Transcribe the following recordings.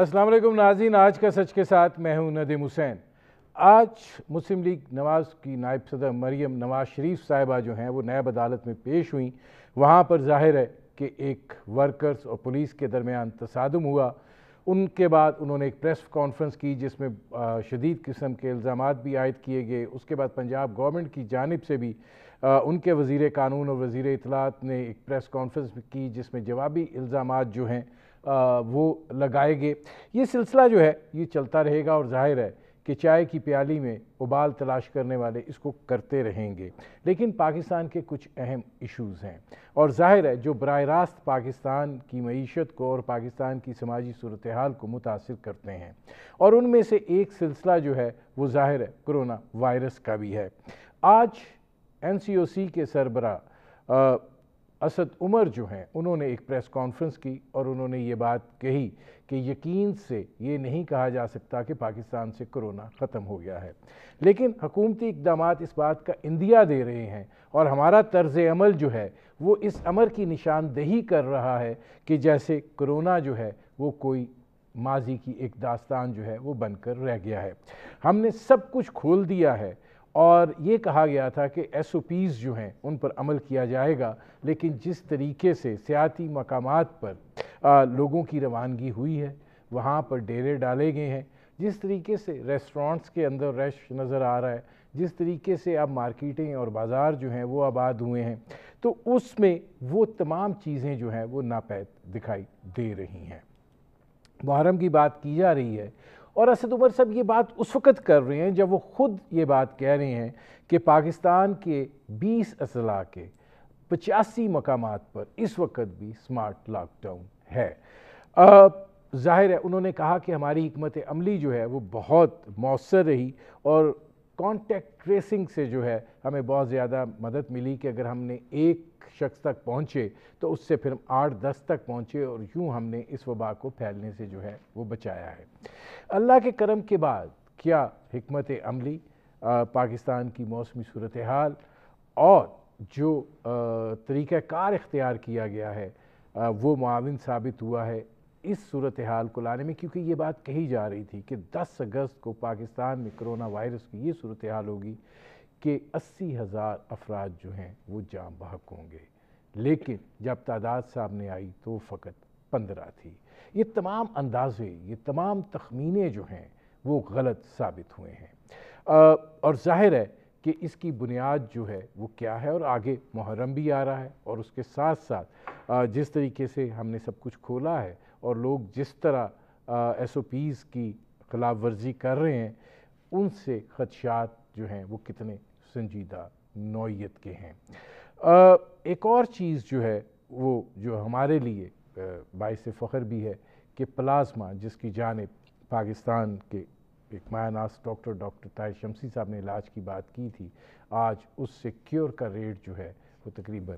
अस्सलाम वालेकुम नाज़रीन, आज का सच के साथ मैं हूं नदीम हुसैन। आज मुस्लिम लीग नवाज़ की नायब सदर मरियम नवाज़ शरीफ साहिबा जो हैं वो नैब अदालत में पेश हुई। वहाँ पर जाहिर है कि एक वर्कर्स और पुलिस के दरमियान तसादुम हुआ। उनके बाद उन्होंने एक प्रेस कॉन्फ्रेंस की जिसमें शदीद किस्म के इल्ज़ामात भी आयद किए गए। उसके बाद पंजाब गवर्नमेंट की जानिब से भी उनके वज़ीर कानून और वज़ीर इत्तलात ने एक प्रेस कॉन्फ्रेंस की जिसमें जवाबी इल्ज़ामात जो हैं वो लगाए गए। ये सिलसिला जो है ये चलता रहेगा और जाहिर है कि चाय की प्याली में उबाल तलाश करने वाले इसको करते रहेंगे। लेकिन पाकिस्तान के कुछ अहम इश्यूज़ हैं और जाहिर है जो बराह रास्त पाकिस्तान की मईशत को और पाकिस्तान की समाजी सूरत हाल को मुतासिर करते हैं, और उनमें से एक सिलसिला जो है वो जाहिर है कोरोना वायरस का भी है। आज NCOC के सरबराह असद उमर जो हैं उन्होंने एक प्रेस कॉन्फ्रेंस की और उन्होंने ये बात कही कि यकीन से ये नहीं कहा जा सकता कि पाकिस्तान से कोरोना ख़त्म हो गया है, लेकिन हुकूमती इक़दामात इस बात का इंदिया दे रहे हैं और हमारा तर्ज़ अमल जो है वो इस अमर की निशानदेही कर रहा है कि जैसे कोरोना जो है वो कोई माजी की एक दास्तान जो है वो बनकर रह गया है। हमने सब कुछ खोल दिया है और ये कहा गया था कि SOPs जो हैं उन पर अमल किया जाएगा, लेकिन जिस तरीके से सियाती मकामात पर लोगों की रवानगी हुई है, वहाँ पर डेरे डाले गए हैं, जिस तरीके से रेस्टोरेंट्स के अंदर रश नज़र आ रहा है, जिस तरीके से अब मार्केटें और बाज़ार जो हैं वो आबाद हुए हैं, तो उसमें वो तमाम चीज़ें जो हैं वो नापैद दिखाई दे रही हैं। मुहर्रम की बात की जा रही है और असद उमर साहब ये बात उस वक़्त कर रहे हैं जब वो ख़ुद ये बात कह रहे हैं कि पाकिस्तान के 20 अजला के 85 मकामात पर इस वक्त भी स्मार्ट लॉकडाउन है। ज़ाहिर है उन्होंने कहा कि हमारी हिकमत अमली जो है वो बहुत मौसर रही और कॉन्टैक्ट ट्रेसिंग से जो है हमें बहुत ज़्यादा मदद मिली कि अगर हमने एक शख्स तक पहुँचे तो उससे फिर 8-10 तक पहुँचे और यूँ हमने इस वबा को फैलने से जो है वो बचाया है। अल्लाह के करम के बाद क्या हिकमत अमली, पाकिस्तान की मौसमी सूरत हाल और जो तरीक़ाकार इख्तियार किया गया है वो मुआविन साबित हुआ है इस सूरत हाल को लाने में, क्योंकि ये बात कही जा रही थी कि 10 अगस्त को पाकिस्तान में कोरोना वायरस की ये सूरत हाल होगी कि 80,000 अफराद जो हैं वो जाम बहक होंगे, लेकिन जब तादाद सामने आई तो फ़कत 15 थी। ये तमाम अंदाज़े, ये तमाम तखमीने जो हैं वो गलत साबित हुए हैं और ज़ाहिर है कि इसकी बुनियाद जो है वो क्या है। और आगे मुहर्रम भी आ रहा है और उसके साथ साथ जिस तरीके से हमने सब कुछ खोला है और लोग जिस तरह SOPs की खिलाफ वर्जी कर रहे हैं, उनसे खदशात जो हैं वो कितने संजीदा नौइयत के हैं। एक और चीज़ जो है वो जो हमारे लिए बाइस फ़ख्र भी है कि प्लाज्मा जिसकी जानिब पाकिस्तान के एक मायनास डॉक्टर ताहिर शमसी साहब ने इलाज की बात की थी, आज उससे क्योर का रेट जो है वो तकरीबन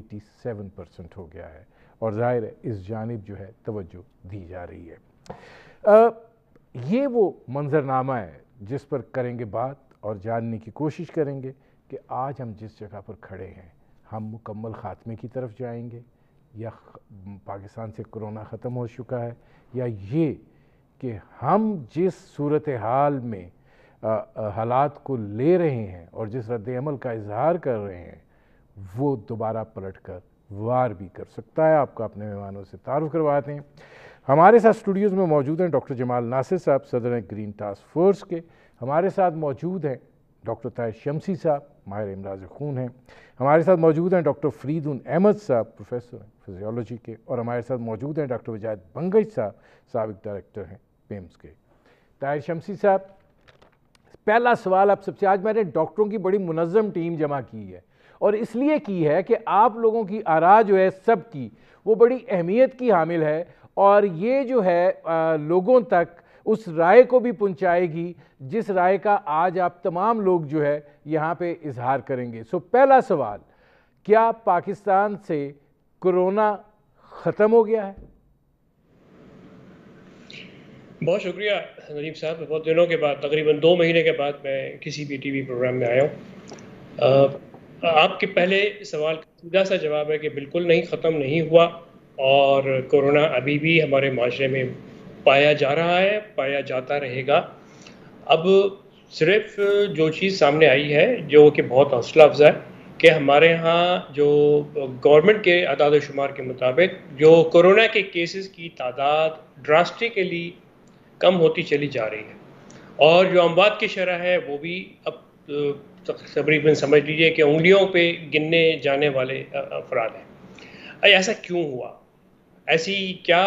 87% हो गया है और ज़ाहिर है इस जानिब जो है तवज्जो दी जा रही है। ये वो मंजरनामा है जिस पर करेंगे बात और जानने की कोशिश करेंगे कि आज हम जिस जगह पर खड़े हैं हम मुकम्मल ख़ात्मे की तरफ जाएंगे या पाकिस्तान से कोरोना ख़त्म हो चुका है, या ये कि हम जिस सूरत हाल में हालात को ले रहे हैं और जिस रद्द-ए-अमल का इजहार कर रहे हैं वो दोबारा पलट कर वार भी कर सकता है। आपको अपने मेहमानों से तारुफ करवाते हैं। हमारे साथ स्टूडियोज़ में मौजूद हैं डॉक्टर जमाल नासिर साहब, सदर ग्रीन टास्क फोर्स के। हमारे साथ मौजूद हैं डॉक्टर ताहिर शमसी साहब, माहिर इमराज खून हैं। हमारे साथ मौजूद हैं डॉक्टर फरीदुन अहमद साहब, प्रोफेसर हैं फिजियोलॉजी के, और हमारे साथ मौजूद हैं डॉक्टर वजायत बंगश साहब, साबिक डायरेक्टर हैं पेम्स के। ताहिर शमसी साहब, पहला सवाल आप सबसे, आज मैंने डॉक्टरों की बड़ी मुनज़्ज़म टीम जमा की है और इसलिए की है कि आप लोगों की आरा जो है सब की वो बड़ी अहमियत की हामिल है और ये जो है लोगों तक उस राय को भी पहुंचाएगी जिस राय का आज आप तमाम लोग जो है यहाँ पे इजहार करेंगे। सो पहला सवाल, क्या पाकिस्तान से कोरोना ख़त्म हो गया है? बहुत शुक्रिया नदीम साहब, बहुत दिनों के बाद, तकरीबन 2 महीने के बाद मैं किसी भी टीवी प्रोग्राम में आया हूँ। आपके पहले सवाल का सीधा सा जवाब है कि बिल्कुल नहीं, ख़त्म नहीं हुआ और कोरोना अभी भी हमारे माशरे में پایا جا رہا ہے، پایا جاتا رہے گا۔ اب صرف جو چیز سامنے آئی ہے جو کہ بہت حوصلہ افزا ہے کہ ہمارے ہاں جو گورنمنٹ کے اعداد و شمار کے مطابق جو کورونا کے کیسز کی تعداد ڈراسٹیکلی کم ہوتی چلی جا رہی ہے، اور جو اموات کی شرح ہے وہ بھی اب تقریباً سمجھ لیجیے کہ انگلیوں پہ گننے جانے والے افراد ہیں۔ ایسا کیوں ہوا؟ ایسی کیا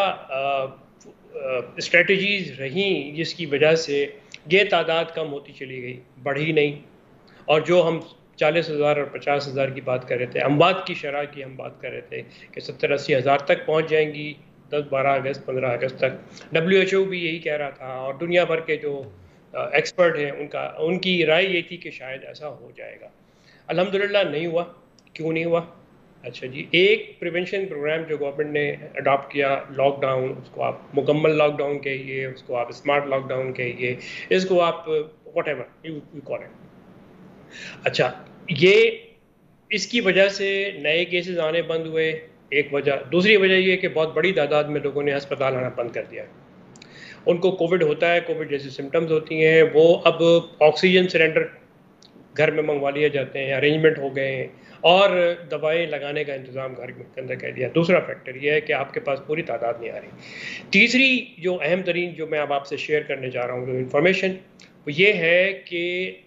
اسٹریٹجیز رہیں جس کی وجہ سے یہ تعداد کم ہوتی چلی گئی، بڑھی نہیں؟ اور جو ہم 40,000 اور 50,000 کی بات کر رہے تھے، اموات کی شرح کی ہم بات کر رہے تھے کہ 70-80 ہزار تک پہنچ جائیں گی 10-12 اگست 15 اگست تک۔ WHO بھی یہی کہہ رہا تھا، اور دنیا بھر کے جو ایکسپرٹ ہیں ان کی رائے یہ تھی کہ شاید ایسا ہو جائے گا۔ الحمدللہ نہیں ہوا۔ کیوں نہیں ہوا؟ اچھا جی، ایک پریونشن پروگرام جو گورنمنٹ نے اڈاپٹ کیا، لاک ڈاؤن، اس کو آپ مکمل لاک ڈاؤن کہیے، اس کو آپ اسمارٹ لاک ڈاؤن کہیے، اس کو آپ whatever you call it. اچھا، یہ اس کی وجہ سے نئے کیسز آنے بند ہوئے، ایک وجہ۔ دوسری وجہ یہ کہ بہت بڑی تعداد میں لوگوں نے ہسپتال آنا بند کر دیا۔ ان کو کووڈ ہوتا ہے، کووڈ جیسی سمٹمز ہوتی ہیں، وہ اب آکسیجن سلنڈر گھر میں منگوا لیے جاتے ہیں، ارینجمنٹ ہو گئے ہیں، اور دوائیں لگانے کا انتظام گھر کے اندر کر دیا۔ دوسرا فیکٹر یہ ہے کہ آپ کے پاس پوری تعداد نہیں آ رہی۔ تیسری جو اہم ترین جو میں اب آپ سے شیئر کرنے جا رہا ہوں جو انفارمیشن، وہ یہ ہے کہ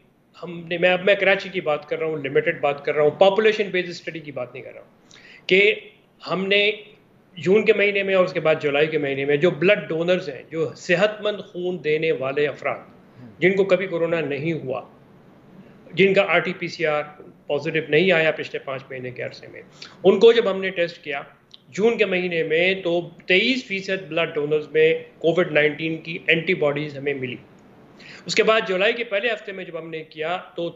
میں کراچی کی بات کر رہا ہوں، لمیٹڈ بات کر رہا ہوں، پاپولیشن بیس اسٹڈی کی بات نہیں کر رہا ہوں، کہ ہم نے جون کے مہینے میں اور اس کے بعد جولائی کے مہینے میں جو بلڈ ڈونرز ہیں، جو صحت مند خون دینے والے افراد جن کو کبھی کورونا نہیں ہوا، جن کا RT-PCR پازیٹیو نہیں آیا پچھلے 5 مہینے کے عرصے میں، ان کو جب ہم نے ٹیسٹ کیا جون کے مہینے میں تو 23% بلڈ ڈونرز میں کووڈ-19 کی اینٹی باڈیز ہمیں ملی۔ اس کے بعد جولائی کے پہلے ہفتے میں جب ہم نے کیا تو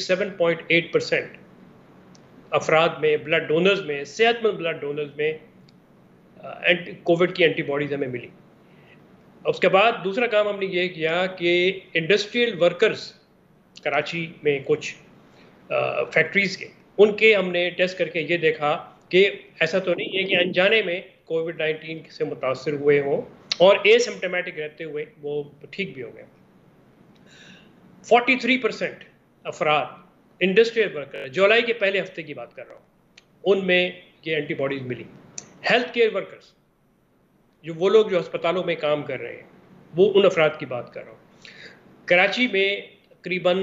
37.8% افراد میں، بلڈ ڈونرز میں، صحت مند بلڈ ڈونرز میں کووڈ کی اینٹی باڈیز ہمیں ملی۔ اس کے بعد دوسرا کام ہم نے یہ کیا کہ انڈسٹریل ورکرز کراچی میں کچھ فیکٹریز کے، ان کے ہم نے ٹیسٹ کر کے یہ دیکھا کہ ایسا تو نہیں ہے کہ انجانے میں کووڈ-19 سے متاثر ہوئے ہوں اور اے سمپٹمیٹک رہتے ہوئے وہ ٹھیک بھی ہو گئے۔ 43% افراد انڈسٹریل ورکر، جولائی کے پہلے ہفتے کی بات کر رہا ہوں، ان میں یہ اینٹی باڈیز ملی۔ ہیلتھ کیئر ورکرز، جو وہ لوگ جو ہسپتالوں میں کام کر رہے ہیں، وہ ان افراد کی بات کر رہا ہوں۔ کراچی میں تقریباً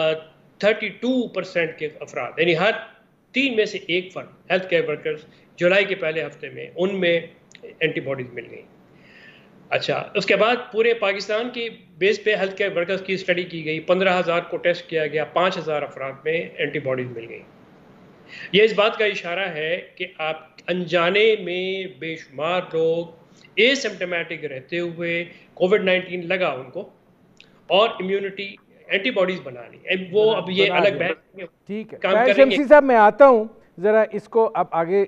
32% کے افراد، یعنی ہر 3 میں سے ایک فرد ہیلتھ کیئر ورکرز جولائی کے پہلے ہفتے میں ان میں اینٹی باڈیز مل گئیں۔ اچھا، اس کے بعد پورے پاکستان کی بیس پہ ہیلتھ کیئر ورکرز کی اسٹڈی کی گئی، 15,000 کو ٹیسٹ کیا گیا، 5,000 افراد میں اینٹی باڈیز مل گئیں۔ یہ اس بات کا اشارہ ہے کہ آپ انجانے میں بے شمار لوگ اے سمپٹمیٹک رہتے ہوئے کووڈ-19 لگا ان کو، اور امیونٹی اینٹی باڈیز بنا لی، وہ اب یہ الگ بحث ٹھیک ہے۔ طاہر شمسی صاحب میں آتا ہوں ذرا اس کو اب آگے،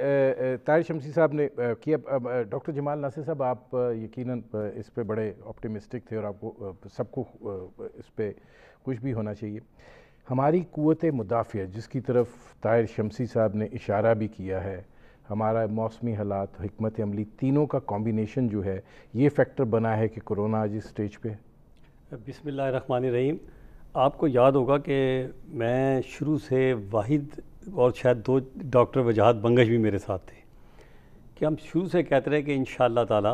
طاہر شمسی صاحب نے کیا، ڈاکٹر جمال ناصر صاحب آپ یقیناً اس پہ بڑے آپٹیمسٹک تھے اور آپ کو سب کو اس پہ کچھ بھی ہونا چاہیے۔ ہماری قوت مدافعت جس کی طرف طاہر شمسی صاحب نے اشارہ بھی کیا ہے، ہمارا موسمی حالات، حکمت عملی، تینوں کا کمبینیشن جو ہے یہ فیکٹر بنا ہے کہ کرونا آج اس سٹیج پہ ہے۔ بسم اللہ الرحمن الرحیم۔ آپ کو یاد ہوگا کہ میں شروع سے واحد اور شاید 2 ڈاکٹر وجاہت بنگش بھی میرے ساتھ تھے کہ ہم شروع سے کہتے رہے کہ انشاءاللہ تعالی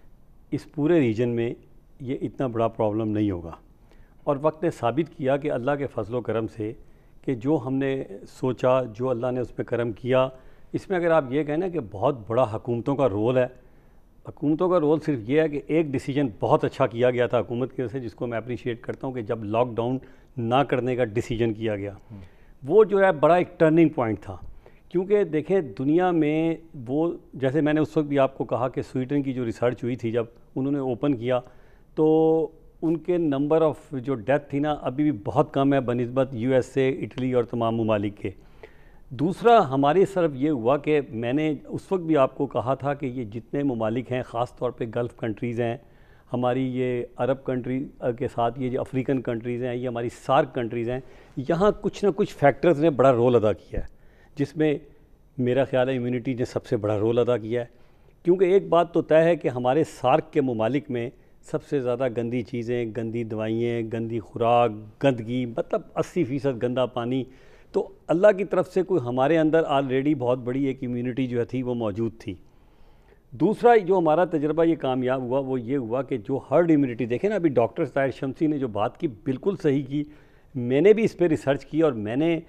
اس پورے ریجن میں یہ اتنا بڑا پرابلم نہیں ہوگا، اور وقت نے ثابت کیا کہ اللہ کے فضل و کرم سے کہ جو ہم نے سوچا، جو اللہ نے اس پہ کرم کیا، اس میں اگر آپ یہ کہیں نا کہ بہت بڑا حکومتوں کا رول ہے۔ حکومتوں کا رول صرف یہ ہے کہ ایک ڈیسیجن بہت اچھا کیا گیا تھا حکومت کی وجہ سے، جس کو میں اپریشیٹ کرتا ہوں، کہ جب لاک ڈاؤن نہ کرنے کا ڈیسیجن کیا گیا، وہ جو ہے بڑا ایک ٹرننگ پوائنٹ تھا۔ کیونکہ دیکھیں دنیا میں وہ، جیسے میں نے اس وقت بھی آپ کو کہا کہ سویڈن کی جو ریسرچ ہوئی تھی جب انہوں نے اوپن کیا، تو ان کے نمبر آف جو ڈیتھ تھی نا ابھی بھی بہت کم ہے بنسبت USA، اٹلی اور تمام ممالک کے۔ دوسرا ہماری طرف یہ ہوا کہ میں نے اس وقت بھی آپ کو کہا تھا کہ یہ جتنے ممالک ہیں، خاص طور پہ گلف کنٹریز ہیں، ہماری یہ عرب کنٹری کے ساتھ یہ جو افریقن کنٹریز ہیں، یہ ہماری سارک کنٹریز ہیں، یہاں کچھ نہ کچھ فیکٹرز نے بڑا رول ادا کیا ہے، جس میں میرا خیال ہے امیونٹی نے سب سے بڑا رول ادا کیا ہے۔ کیونکہ ایک بات تو طے ہے کہ ہمارے سارک کے ممالک میں سب سے زیادہ گندی چیزیں، گندی دوائیں، گندی خوراک، گندگی، مطلب 80% گندا پانی. تو اللہ کی طرف سے کوئی ہمارے اندر آلریڈی بہت بڑی ایک امیونٹی جو تھی وہ موجود تھی. دوسرا جو ہمارا تجربہ یہ کامیاب ہوا وہ یہ ہوا کہ جو ہرڈ امیونٹی، دیکھیں نا ابھی ڈاکٹر طاہر شمسی نے جو بات کی بالکل صحیح کی. میں نے بھی اس پہ ریسرچ کی اور میں نے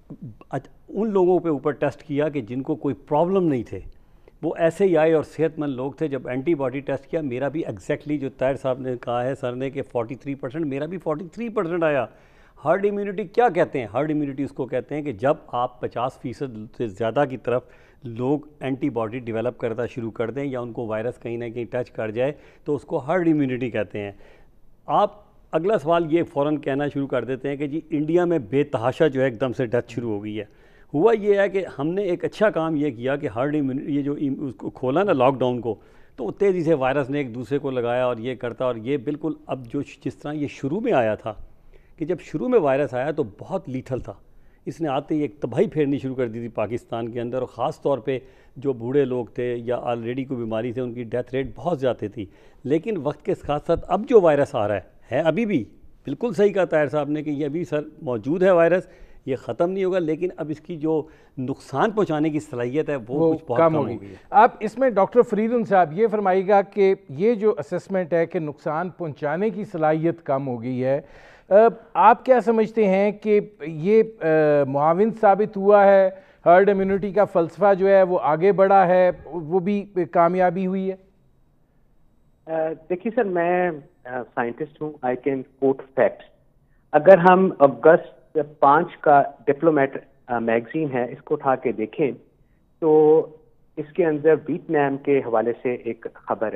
ان لوگوں پہ اوپر ٹیسٹ کیا کہ جن کو کوئی پرابلم نہیں تھے، وہ ایسے ہی آئے اور صحت مند لوگ تھے. جب اینٹی باڈی ٹیسٹ کیا میرا بھی ایگزیکٹلی جو طاہر صاحب نے کہا ہے سر نے کہ 43%، میرا بھی 43% آیا. ہرڈ امیونٹی کیا کہتے ہیں؟ ہرڈ امیونٹی اس کو کہتے ہیں کہ جب آپ 50% سے زیادہ کی طرف لوگ اینٹی باڈی ڈیولپ کرنا شروع کر دیں یا ان کو وائرس کہیں نہ کہیں ٹچ کر جائے تو اس کو ہرڈ امیونٹی کہتے ہیں. آپ اگلا سوال یہ فوراً کہنا شروع کر دیتے ہیں کہ جی انڈیا میں بے تحاشا جو ہے ایک دم سے ڈیتھ شروع ہو گئی ہے. ہوا یہ ہے کہ ہم نے ایک اچھا کام یہ کیا کہ ہرڈ امیونٹی، یہ جو اس کو کھولا نا لاک ڈاؤن کو، تو تیزی سے وائرس نے ایک دوسرے کو لگایا اور یہ کرتا. اور یہ بالکل اب جو جس طرح یہ شروع میں آیا تھا کہ جب شروع میں وائرس آیا تو بہت لیٹھل تھا، اس نے آتے ہی ایک تباہی پھیرنی شروع کر دی تھی پاکستان کے اندر، اور خاص طور پہ جو بوڑھے لوگ تھے یا آلریڈی کوئی بیماری تھے ان کی ڈیتھ ریٹ بہت زیادہ تھی. لیکن وقت کے ساتھ ساتھ اب جو وائرس آ رہا ہے ابھی بھی بالکل صحیح کہا طاہر صاحب نے کہ یہ ابھی سر موجود ہے وائرس، یہ ختم نہیں ہوگا، لیکن اب اس کی جو نقصان پہنچانے کی صلاحیت ہے وہ کچھ بہت کم ہو گئی ہے. آپ اس میں ڈاکٹر فریدون صاحب یہ فرمائیے گا کہ یہ جو اسسمنٹ ہے کہ نقصان پہنچانے کی صلاحیت کم ہو گئی ہے، آپ کیا سمجھتے ہیں کہ یہ معاون ثابت ہوا ہے؟ ہرڈ امیونٹی کا فلسفہ جو ہے وہ آگے بڑھا ہے، وہ بھی کامیابی ہوئی ہے؟ دیکھیے سر، میں سائنٹسٹ ہوں، آئی کین کوٹ فیکٹس. اگر ہم اگست 5 کا ڈپلومیٹ میگزین ہے اس کو اٹھا کے دیکھیں تو اس کے اندر ویتنام کے حوالے سے ایک خبر ہے.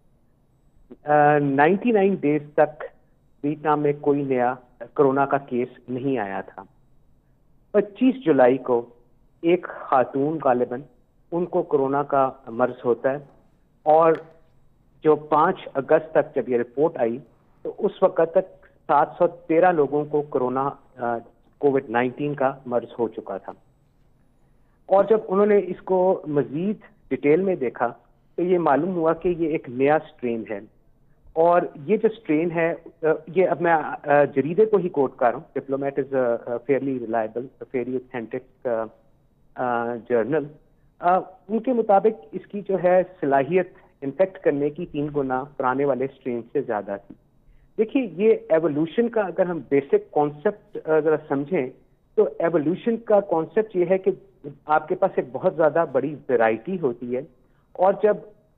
99 ڈیز تک ویتنام میں کوئی نیا کرونا کا کیس نہیں آیا تھا. 25 جولائی کو ایک خاتون غالباً ان کو کرونا کا مرض ہوتا ہے، اور جو 5 اگست تک جب یہ رپورٹ آئی تو اس وقت تک 713 لوگوں کو کرونا کووڈ-19 کا مرض ہو چکا تھا. اور جب انہوں نے اس کو مزید ڈیٹیل میں دیکھا تو یہ معلوم ہوا کہ یہ ایک نیا اسٹرین ہے. اور یہ جو اسٹرین ہے، یہ اب میں جریدے کو ہی کوٹ کر رہا ہوں، Diplomat is fairly reliable, fairly authentic journal. ان کے مطابق اس کی جو ہے صلاحیت انفیکٹ کرنے کی 3 گنا پرانے والے اسٹرین سے زیادہ تھی. دیکھیے، یہ ایوولوشن کا اگر ہم بیسک کانسیپٹ ذرا سمجھیں تو ایوولوشن کا کانسیپٹ یہ ہے کہ آپ کے پاس ایک بہت زیادہ بڑی ویرائٹی ہوتی ہے، اور جب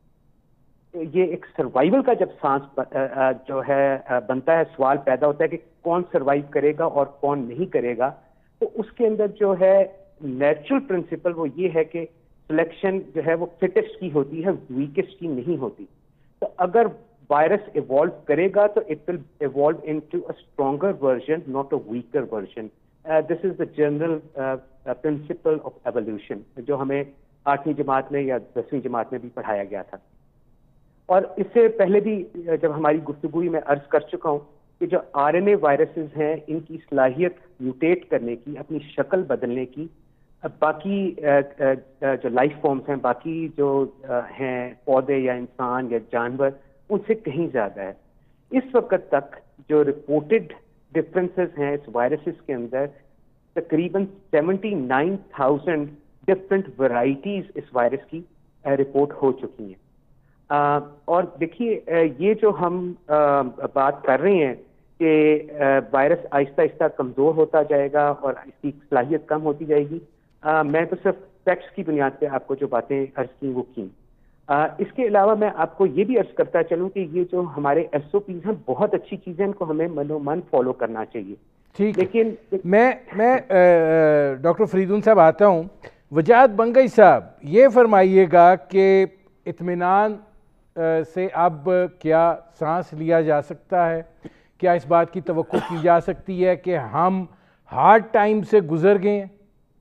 یہ ایک سروائیول کا جب سانس جو ہے بنتا ہے، سوال پیدا ہوتا ہے کہ کون سروائیو کرے گا اور کون نہیں کرے گا، تو اس کے اندر جو ہے نیچرل پرنسپل وہ یہ ہے کہ سلیکشن جو ہے وہ فٹسٹ کی ہوتی ہے، ویکسٹ کی نہیں ہوتی. تو اگر وائرس ایوالو کرے گا تو it will evolve into a stronger version, not a weaker version. This is the general principle of evolution جو ہمیں 8ویں جماعت میں یا 10ویں جماعت میں بھی پڑھایا گیا تھا. اور اس سے پہلے بھی جب ہماری گفتگو میں عرض کر چکا ہوں کہ جو RNA وائرسز ہیں ان کی صلاحیت میوٹیٹ کرنے کی، اپنی شکل بدلنے کی، باقی جو لائف فارمز ہیں، باقی جو ہیں پودے یا انسان یا جانور، ان سے کہیں زیادہ ہے. اس وقت تک جو رپورٹڈ ڈفرینسز ہیں اس وائرسز کے اندر، تقریباً 79,000 ڈفرینٹ ورائٹیز اس وائرس کی رپورٹ ہو چکی ہیں. اور دیکھیے، یہ جو ہم بات کر رہے ہیں کہ وائرس آہستہ آہستہ کمزور ہوتا جائے گا اور اس کی صلاحیت کم ہوتی جائے گی، میں تو صرف فیکٹس کی بنیاد پہ آپ کو جو باتیں عرض کی وہ کی. اس کے علاوہ میں آپ کو یہ بھی عرض کرتا چلوں کہ یہ جو ہمارے SOPs ہیں بہت اچھی چیزیں، ان کو ہمیں من فالو کرنا چاہیے. ٹھیک، لیکن میں ڈاکٹر فریدون صاحب آتا ہوں. وجاہت بنگئی صاحب، یہ فرمائیے گا کہ اطمینان سے اب کیا سانس لیا جا سکتا ہے؟ کیا اس بات کی توقع کی جا سکتی ہے کہ ہم ہارڈ ٹائم سے گزر گئے ہیں؟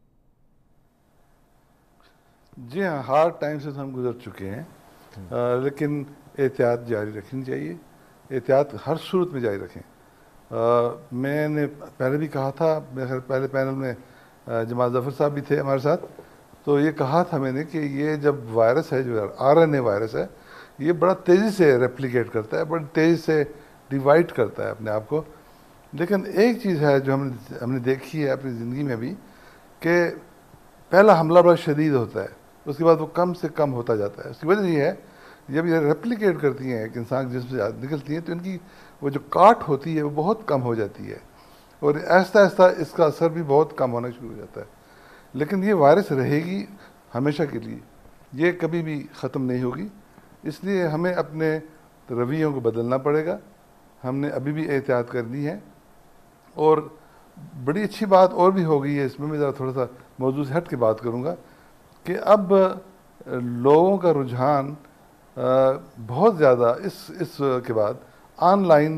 جی ہاں، ہارڈ ٹائم سے ہم گزر چکے ہیں، لیکن احتیاط جاری رکھنی چاہیے. احتیاط ہر صورت میں جاری رکھیں. میں نے پہلے بھی کہا تھا، میرے خیال پہلے پینل میں جمال ظفر صاحب بھی تھے ہمارے ساتھ، تو یہ کہا تھا میں نے کہ یہ جب وائرس ہے جو RNA وائرس ہے یہ بڑا تیزی سے ریپلیکیٹ کرتا ہے, بڑی تیزی سے ڈیوائڈ کرتا ہے اپنے آپ کو. لیکن ایک چیز ہے جو ہم نے دیکھی ہے اپنی زندگی میں بھی کہ پہلا حملہ بڑا شدید ہوتا ہے, اس کے بعد وہ کم سے کم ہوتا جاتا ہے. اس کی وجہ یہ ہے جب یہ ریپلیکیٹ کرتی ہیں ایک انسان کے جسم سے نکلتی ہیں تو ان کی وہ جو کاٹ ہوتی ہے وہ بہت کم ہو جاتی ہے اور آہستہ آہستہ اس کا اثر بھی بہت کم ہونا شروع ہو جاتا ہے. لیکن یہ وائرس رہے گی ہمیشہ کے لیے, یہ کبھی بھی ختم نہیں ہوگی. اس لیے ہمیں اپنے رویوں کو بدلنا پڑے گا. ہم نے ابھی بھی احتیاط کرنی ہے. اور بڑی اچھی بات اور بھی ہو گئی ہے, اس میں ذرا تھوڑا سا موضوع سے ہٹ کے بات کروں گا کہ اب لوگوں کا رجحان بہت زیادہ اس کے بعد آن لائن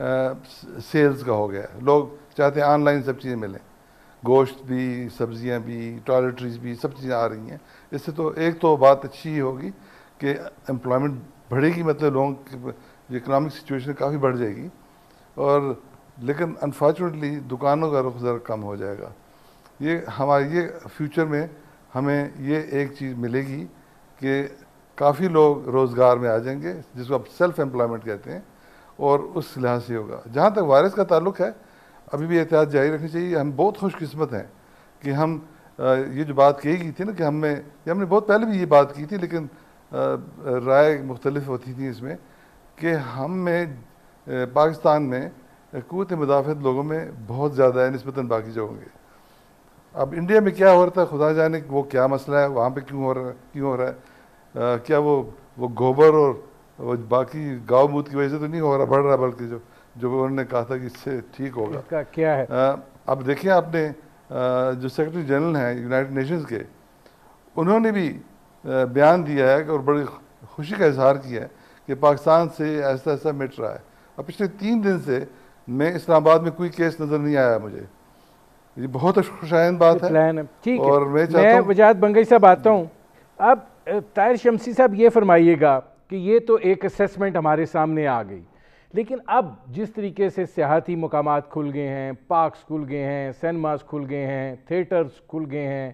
سیلز کا ہو گیا ہے. لوگ چاہتے ہیں آن لائن سب چیزیں ملیں, گوشت بھی, سبزیاں بھی, ٹوائلٹریز بھی, سب چیزیں آ رہی ہیں. اس سے تو ایک تو بات اچھی ہی ہوگی کہ امپلائمنٹ بڑھے گی, مطلب لوگوں کی جو اکنامک سچویشن کافی بڑھ جائے گی. اور لیکن انفارچونیٹلی دکانوں کا رخ ذرا کم ہو جائے گا. یہ ہمارے یہ فیوچر میں ہمیں یہ ایک چیز ملے گی کہ کافی لوگ روزگار میں آ جائیں گے, جس کو آپ سیلف امپلائمنٹ کہتے ہیں, اور اس لحاظ سے ہوگا. جہاں تک وائرس کا تعلق ہے ابھی بھی احتیاط جاری رکھنی چاہیے. ہم بہت خوش قسمت ہیں کہ ہم یہ جو بات کہی گئی تھی نا کہ ہم نے بہت پہلے بھی یہ بات کی تھی, لیکن رائے مختلف ہوتی تھی اس میں کہ ہم میں پاکستان میں قوت مدافعت لوگوں میں بہت زیادہ ہے نسبتاً باقی جگہوں کے. اب انڈیا میں کیا ہو رہا تھا خدا جانے وہ کیا مسئلہ ہے, وہاں پہ کیوں ہو رہا ہے. کیا وہ گوبر اور وہ باقی گاؤں موت کی وجہ سے تو نہیں ہو رہا, بڑھ رہا, بلکہ جو انہوں نے کہا تھا کہ اس سے ٹھیک ہوگا. اس کا کیا ہے اب دیکھیں آپ نے جو سیکرٹری جنرل ہیں یونائٹڈ نیشنز کے, انہوں نے بھی بیان دیا ہے اور بڑی خوشی کا اظہار کیا ہے کہ پاکستان سے ایسا ایسا مٹ رہا ہے. اب پچھلے 3 دن سے میں اسلام آباد میں کوئی کیس نظر نہیں آیا مجھے. یہ بہت خوشائند بات ہے. ٹھیک اور ہے, میں وجاہت بنگئی صاحب آتا ہوں. اب طاہر شمسی صاحب یہ فرمائیے گا کہ یہ تو ایک اسیسمنٹ ہمارے سامنے آ گئی, لیکن اب جس طریقے سے سیاحتی مقامات کھل گئے ہیں, پارکس کھل گئے ہیں, سینماز کھل گئے ہیں, تھیٹرز کھل گئے ہیں,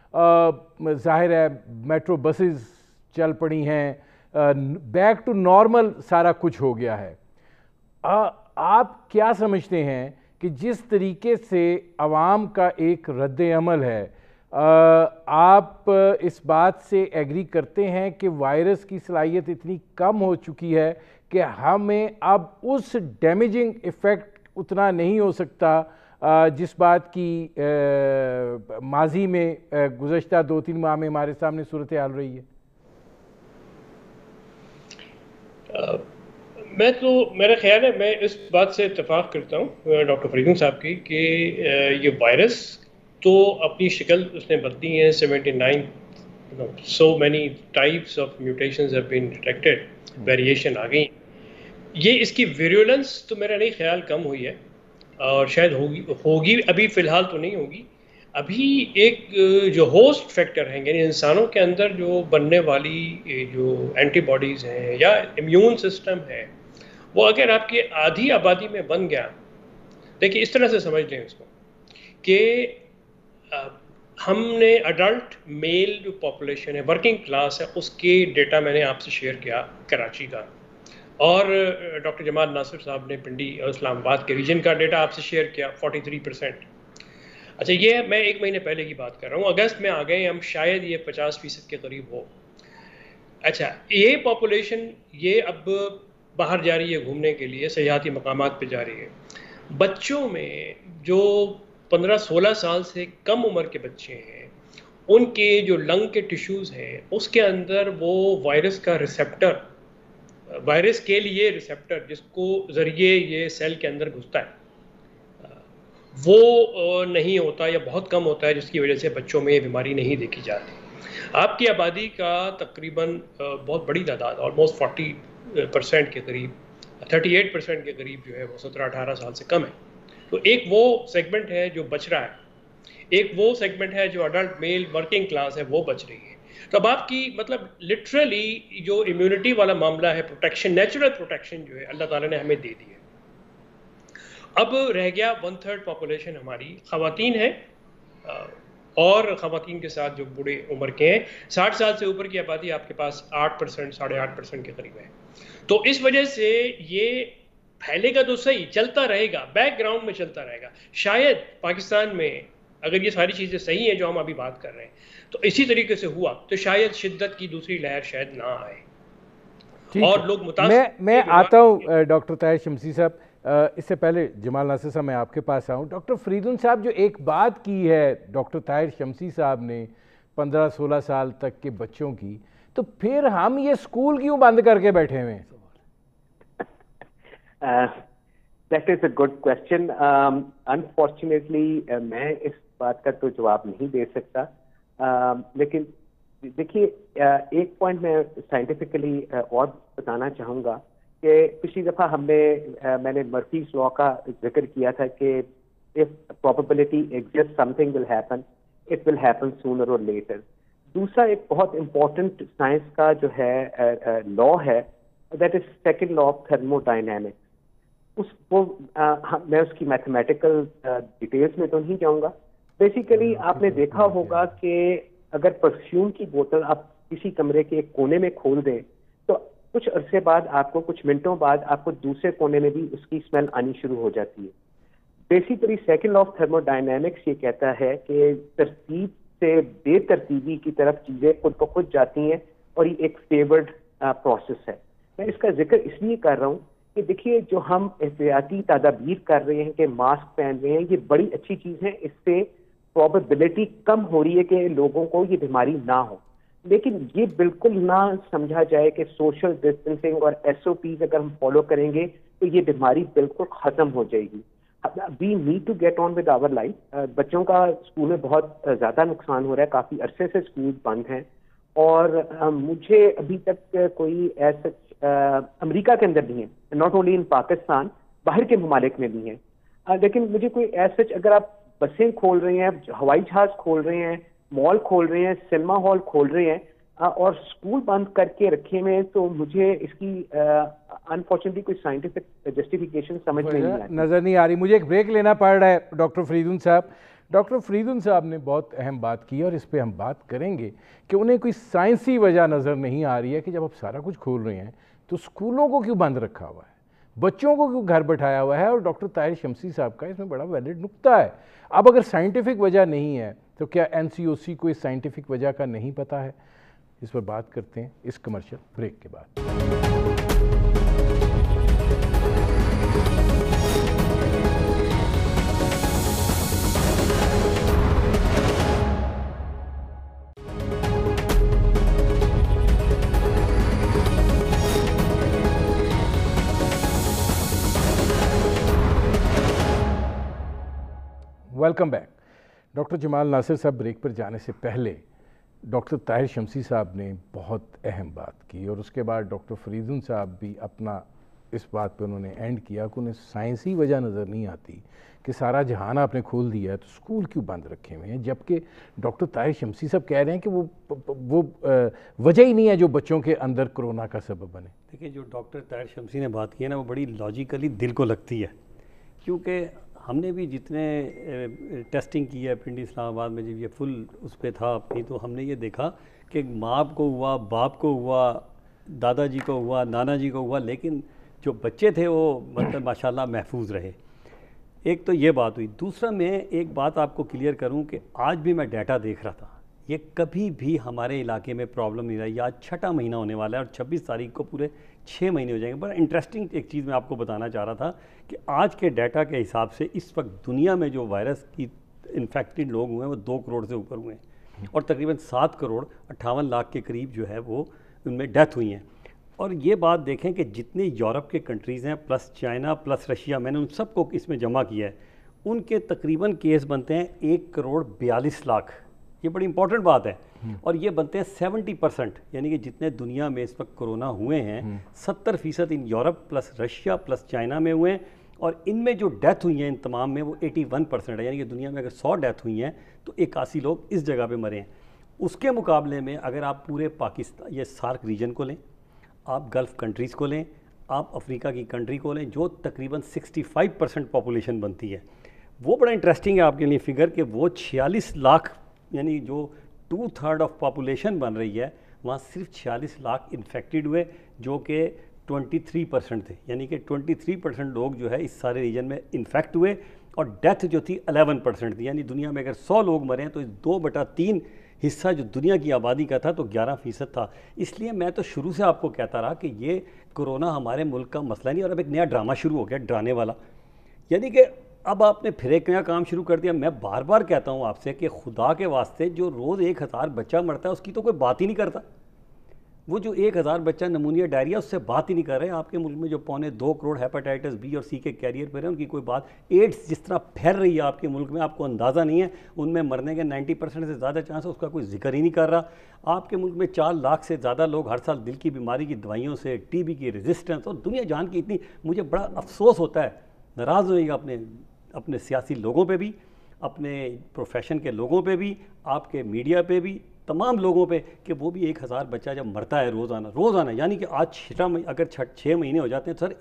ظاہر ہے میٹرو بسز چل پڑی ہیں, بیک ٹو نارمل سارا کچھ ہو گیا ہے. آپ کیا سمجھتے ہیں کہ جس طریقے سے عوام کا ایک رد عمل ہے, آپ اس بات سے ایگری کرتے ہیں کہ وائرس کی صلاحیت اتنی کم ہو چکی ہے کہ ہمیں اب اس ڈیمیجنگ ایفیکٹ اتنا نہیں ہو سکتا جس بات کی ماضی میں گزشتہ 2-3 ماہ میں ہمارے سامنے صورتحال رہی ہے؟ میرا خیال ہے میں اس بات سے اتفاق کرتا ہوں ڈاکٹر فریدون صاحب کی کہ یہ وائرس تو اپنی شکل اس نے بدلی ہے. 79 so many types of mutations have been detected, variation آ گئی. یہ اس کی ویریولنس تو میرا نہیں خیال کم ہوئی ہے, اور شاید ہوگی ابھی فی الحال تو نہیں ہوگی. ابھی ایک جو ہوسٹ فیکٹر ہیں, یعنی انسانوں کے اندر جو بننے والی جو اینٹی باڈیز ہیں یا امیون سسٹم ہے, وہ اگر آپ کی آدھی آبادی میں بن گیا, دیکھیے اس طرح سے سمجھ لیں اس کو کہ ہم نے اڈلٹ میل جو پاپولیشن ہے, ورکنگ کلاس ہے, اس کے ڈیٹا میں نے آپ سے شیئر کیا کراچی کا, اور ڈاکٹر جمال ناصر صاحب نے پنڈی اور اسلام آباد کے ریجن کا ڈیٹا آپ سے شیئر کیا 43%. اچھا, یہ میں 1 مہینے پہلے کی بات کر رہا ہوں, اگست میں آ گئے ہم, شاید یہ 50% کے قریب ہو. اچھا, یہ پاپولیشن یہ اب باہر جا رہی ہے گھومنے کے لیے, سیاحتی مقامات پہ جا رہی ہے. بچوں میں جو 15-16 سال سے کم عمر کے بچے ہیں, ان کے جو لنگ کے ٹیشوز ہیں اس کے اندر وہ وائرس کا ریسیپٹر, وائرس کے لیے ریسیپٹر جس کو ذریعے یہ سیل کے اندر گھستا ہے, وہ نہیں ہوتا یا بہت کم ہوتا ہے, جس کی وجہ سے بچوں میں یہ بیماری نہیں دیکھی جاتی. آپ کی آبادی کا تقریباً بہت بڑی تعداد, آلموسٹ 40% کے قریب, 38% کے قریب جو ہے وہ 17-18 سال سے کم ہے. تو ایک وہ سیگمنٹ ہے جو بچ رہا ہے, ایک وہ سیگمنٹ ہے جو اڈلٹ میل ورکنگ کلاس ہے وہ بچ رہی ہے. تو اب آپ کی مطلب لٹرلی جو امیونٹی والا معاملہ ہے, پروٹیکشن, نیچرل پروٹیکشن جو ہے اللہ تعالیٰ نے ہمیں دے دی ہے. اب رہ گیا 1/3 پاپولیشن ہماری خواتین ہیں, اور خواتین کے ساتھ جو بوڑھے عمر کے ہیں 60 سال سے اوپر کی آبادی آپ کے پاس 8%, 8.5% کے قریب ہے. تو اس وجہ سے یہ پھیلے گا تو صحیح, چلتا رہے گا, بیک گراؤنڈ میں چلتا رہے گا. شاید پاکستان میں اگر یہ ساری چیزیں صحیح ہیں جو ہم ابھی بات کر رہے ہیں تو اسی طریقے سے ہوا تو شاید شدت کی دوسری لہر شاید نہ آئے اور لوگ متاثر. میں آتا ہوں ڈاکٹر طاہر شمسی صاحب. اس سے پہلے جمال ناصر صاحب میں آپ کے پاس آؤں. ڈاکٹر فریدون صاحب جو ایک بات کی ہے ڈاکٹر طاہر شمسی صاحب نے 15-16 سال تک کے بچوں کی, تو پھر ہم یہ اسکول کیوں بند کر کے بیٹھے ہوئے ہیں؟ That is a good question. Unfortunately میں اس بات کا تو جواب نہیں دے سکتا, لیکن دیکھیے ایک پوائنٹ میں سائنٹیفکلی اور بتانا چاہوں گا کہ پچھلی دفعہ میں نے مرفیز لا کا ذکر کیا تھا کہ if probability exists something will happen, it will happen sooner or later. دوسرا ایک بہت امپورٹنٹ سائنس کا جو ہے لا ہے, that is second law of thermodynamics. میں اس کی میتھمیٹیکل ڈیٹیلز میں تو نہیں جاؤں گا. بیسیکلی آپ نے دیکھا ہوگا کہ اگر پرفیوم کی بوتل آپ کسی کمرے کے ایک کونے میں کھول دیں تو کچھ عرصے بعد آپ کو, کچھ منٹوں بعد آپ کو دوسرے کونے میں بھی اس کی اسمیل آنی شروع ہو جاتی ہے. Basically second law of thermodynamics یہ کہتا ہے کہ ترتیب سے بے ترتیبی کی طرف چیزیں خود بخود جاتی ہیں اور یہ ایک فیورڈ پروسیس ہے. میں اس کا ذکر اس لیے کر رہا ہوں کہ دیکھیے جو ہم احتیاطی تدابیر کر رہے ہیں کہ ماسک پہن رہے ہیں, یہ بڑی اچھی چیز ہے. اس سے پروبیبلٹی کم ہو رہی ہے کہ لوگوں کو یہ بیماری نہ ہو, لیکن یہ بالکل نہ سمجھا جائے کہ سوشل ڈسٹینسنگ اور SOPs اگر ہم فالو کریں گے تو یہ بیماری بالکل ختم ہو جائے گی. We need to get on with our life. بچوں کا اسکول میں بہت زیادہ نقصان ہو رہا ہے, کافی عرصے سے اسکول بند ہیں, اور مجھے ابھی تک کوئی ایسا امریکہ کے اندر بھی ہیں, ناٹ اونلی ان پاکستان, باہر کے ممالک میں بھی ہیں, لیکن مجھے کوئی ایسا اگر آپ بسیں کھول رہے ہیں, ہوائی جہاز کھول رہے ہیں, مال کھول رہے ہیں, سنیما ہال کھول رہے ہیں اور اسکول بند کر کے رکھے ہوئے, تو مجھے اس کی انفارچونیٹلی کوئی سائنٹیفک جسٹیفیکیشن سمجھ میں نظر نہیں آ رہی. مجھے ایک بریک لینا پڑ رہا ہے. ڈاکٹر فریدون صاحب, ڈاکٹر فریدون صاحب نے بہت اہم بات کی اور اس پہ ہم بات کریں گے کہ انہیں کوئی سائنسی وجہ نظر نہیں آ رہی ہے کہ جب آپ سارا کچھ کھول رہے ہیں تو اسکولوں کو کیوں بند رکھا ہوا ہے, بچوں کو کیوں گھر بٹھایا ہوا ہے. اور ڈاکٹر طاہر شمسی صاحب کا اس میں بڑا ویلڈ نقطہ ہے. اب اگر سائنٹیفک وجہ نہیں ہے تو کیا NCOC کو اس سائنٹیفک وجہ کا نہیں پتہ ہے؟ اس پر بات کرتے ہیں اس کمرشل بریک کے بعد. Welcome back. Doctor Jamal Nasir صاحب بریک پر جانے سے پہلے ڈاکٹر طاہر شمسی صاحب نے بہت اہم بات کی, اور اس کے بعد ڈاکٹر فریدون صاحب بھی اپنا اس بات پہ انہوں نے اینڈ کیا کہ انہیں سائنسی وجہ نظر نہیں آتی کہ سارا جہان آپ نے کھول دیا ہے تو اسکول کیوں بند رکھے ہوئے ہیں, جبکہ ڈاکٹر طاہر شمسی صاحب کہہ رہے ہیں کہ وہ وجہ ہی نہیں ہے جو بچوں کے اندر کرونا کا سبب بنے. دیکھیں جو ڈاکٹر طاہر شمسی نے بات کی ہے نا وہ بڑی لاجیکلی دل کو لگتی ہے, کیونکہ ہم نے بھی جتنے ٹیسٹنگ کی ہے پنڈی اسلام آباد میں جب یہ فل اس پہ تھا اپنی, تو ہم نے یہ دیکھا کہ ماں کو ہوا, باپ کو ہوا, دادا جی کو ہوا, نانا جی کو ہوا, لیکن جو بچے تھے وہ مطلب ماشاءاللہ محفوظ رہے. ایک تو یہ بات ہوئی. دوسرا میں ایک بات آپ کو کلیئر کروں کہ آج بھی میں ڈیٹا دیکھ رہا تھا, یہ کبھی بھی ہمارے علاقے میں پرابلم نہیں رہی. آج 6واں مہینہ ہونے والا ہے اور 26 تاریخ کو پورے 6 مہینے ہو جائیں گے. بڑا انٹرسٹنگ ایک چیز میں آپ کو بتانا چاہ رہا تھا کہ آج کے ڈیٹا کے حساب سے اس وقت دنیا میں جو وائرس کی انفیکٹڈ لوگ ہوئے ہیں وہ 2 کروڑ سے اوپر ہوئے ہیں, اور تقریباً 7 کروڑ 58 لاکھ کے قریب جو ہے وہ ان میں ڈیتھ ہوئی ہیں. اور یہ بات دیکھیں کہ جتنے یورپ کے کنٹریز ہیں پلس چائنا پلس رشیا, میں نے ان سب کو اس میں جمع کیا ہے, ان کے تقریباً کیس بنتے ہیں 1 کروڑ 42 لاکھ. یہ بڑی امپورٹنٹ بات ہے. اور یہ بنتے ہیں 70%, یعنی کہ جتنے دنیا میں اس وقت کرونا ہوئے ہیں 70% in Europe plus Russia plus China میں ہوئے ہیں, اور ان میں جو ڈیتھ ہوئی ہیں ان تمام میں وہ 81% ہے. یعنی کہ دنیا میں اگر 100 ڈیتھ ہوئی ہیں تو 81 لوگ اس جگہ پہ مرے ہیں. اس کے مقابلے میں اگر آپ پورے پاکستان یہ سارک ریجن کو لیں, آپ گلف کنٹریز کو لیں, آپ افریقہ کی کنٹری کو لیں جو تقریباً 65% پاپولیشن بنتی ہے, وہ بڑا انٹرسٹنگ ہے آپ کے لیے فگر کہ وہ 46 لاکھ یعنی جو 2/3 آف پاپولیشن بن رہی ہے، وہاں صرف 46 لاکھ انفیکٹڈ ہوئے، جو کہ 23% تھے، یعنی کہ 23% لوگ جو ہے اس سارے ریجن میں انفیکٹ ہوئے، اور ڈیتھ جو تھی 11% تھی، یعنی دنیا میں اگر 100 لوگ مرے ہیں تو 2/3 حصہ جو دنیا کی آبادی کا تھا تو 11% تھا۔ اس لیے میں تو شروع سے آپ کو کہتا رہا کہ یہ کرونا ہمارے ملک کا مسئلہ نہیں، اور اب ایک نیا ڈرامہ شروع ہو گیا، ڈرانے والا، یعنی کہ اب آپ نے پھر ایک نیا کام شروع کر دیا۔ میں بار بار کہتا ہوں آپ سے کہ خدا کے واسطے جو روز 1000 بچہ مرتا ہے اس کی تو کوئی بات ہی نہیں کرتا، وہ جو 1000 بچہ نمونیا ڈائریا اس سے بات ہی نہیں کر رہے۔ آپ کے ملک میں جو 2.25 کروڑ ہیپاٹائٹس بی اور سی کے کیریئر پہ ہیں، ان کی کوئی بات، ایڈز جس طرح پھیل رہی ہے آپ کے ملک میں، آپ کو اندازہ نہیں ہے، ان میں مرنے کے 90% سے زیادہ چانس ہے، اس کا کوئی ذکر ہی نہیں کر رہا۔ آپ کے ملک میں 4 لاکھ سے زیادہ لوگ ہر سال دل کی بیماری کی دوائیوں سے، ٹی بی کی ریزسٹنس، اور دنیا جان کی اتنی، مجھے بڑا افسوس ہوتا ہے، ناراض ہوئے گا اپنے سیاسی لوگوں پہ بھی، اپنے پروفیشن کے لوگوں پہ بھی، آپ کے میڈیا پہ بھی، تمام لوگوں پہ، کہ وہ بھی 1000 بچہ جب مرتا ہے روزانہ، یعنی کہ آج اگر 6 مہینے ہو جاتے ہیں سر،